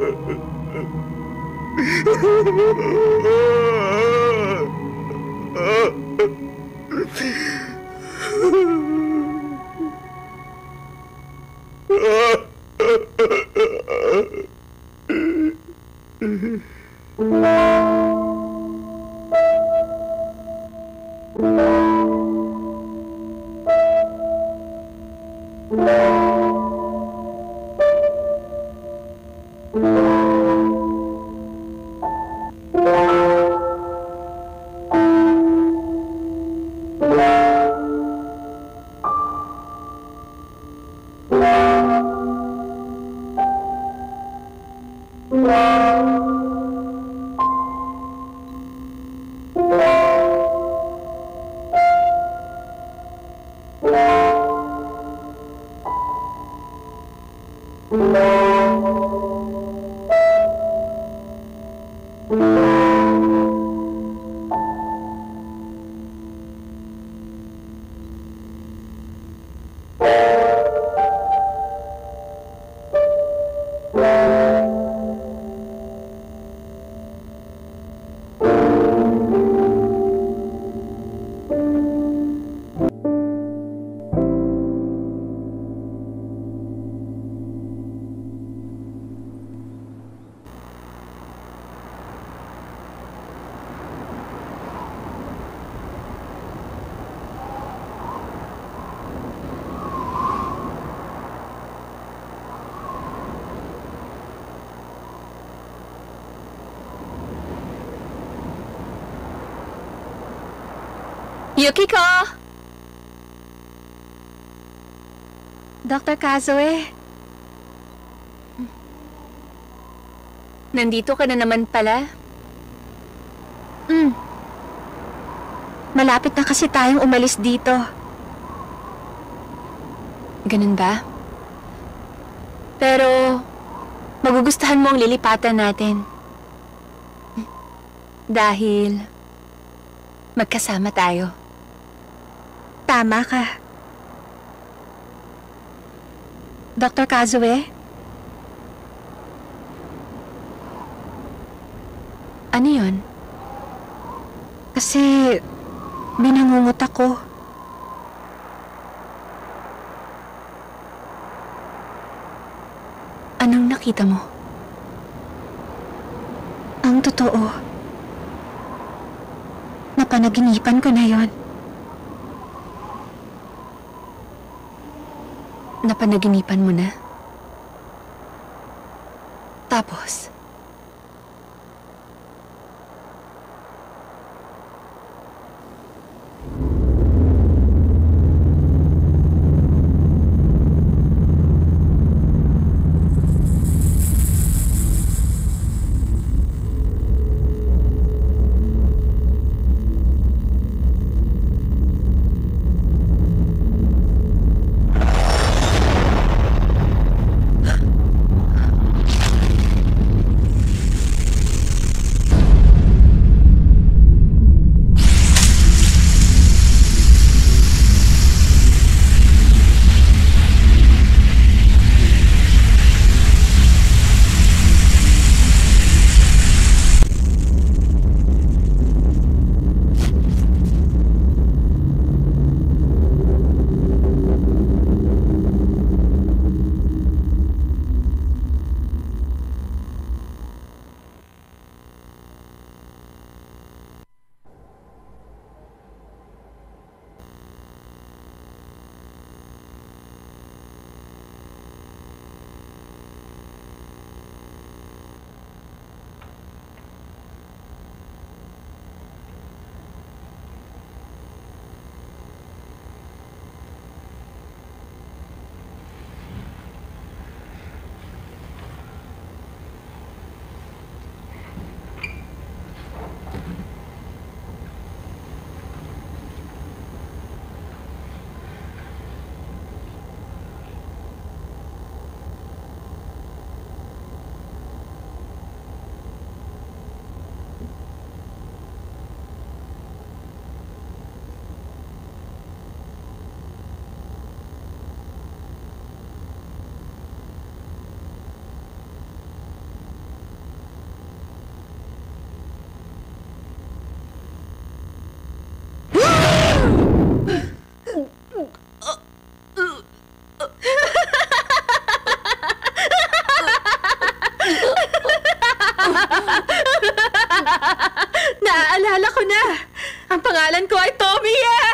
Yukiko! Doctor Kazoe, Nandito ka na naman pala. mm. malapit na kasi tayong umalis dito. Ganun ba? Pero, magugustuhan mo ang lilipatan natin. Dahil, magkasama tayo. Tama ka. Doctor Kazoe, Ano yon? kasi may nangungut ako. Anong nakita mo? Ang totoo, napanaginipan ko na yon. Napanaginipan mo na? Tapos? Naalala ko na! Ang pangalan ko ay Tommy eh!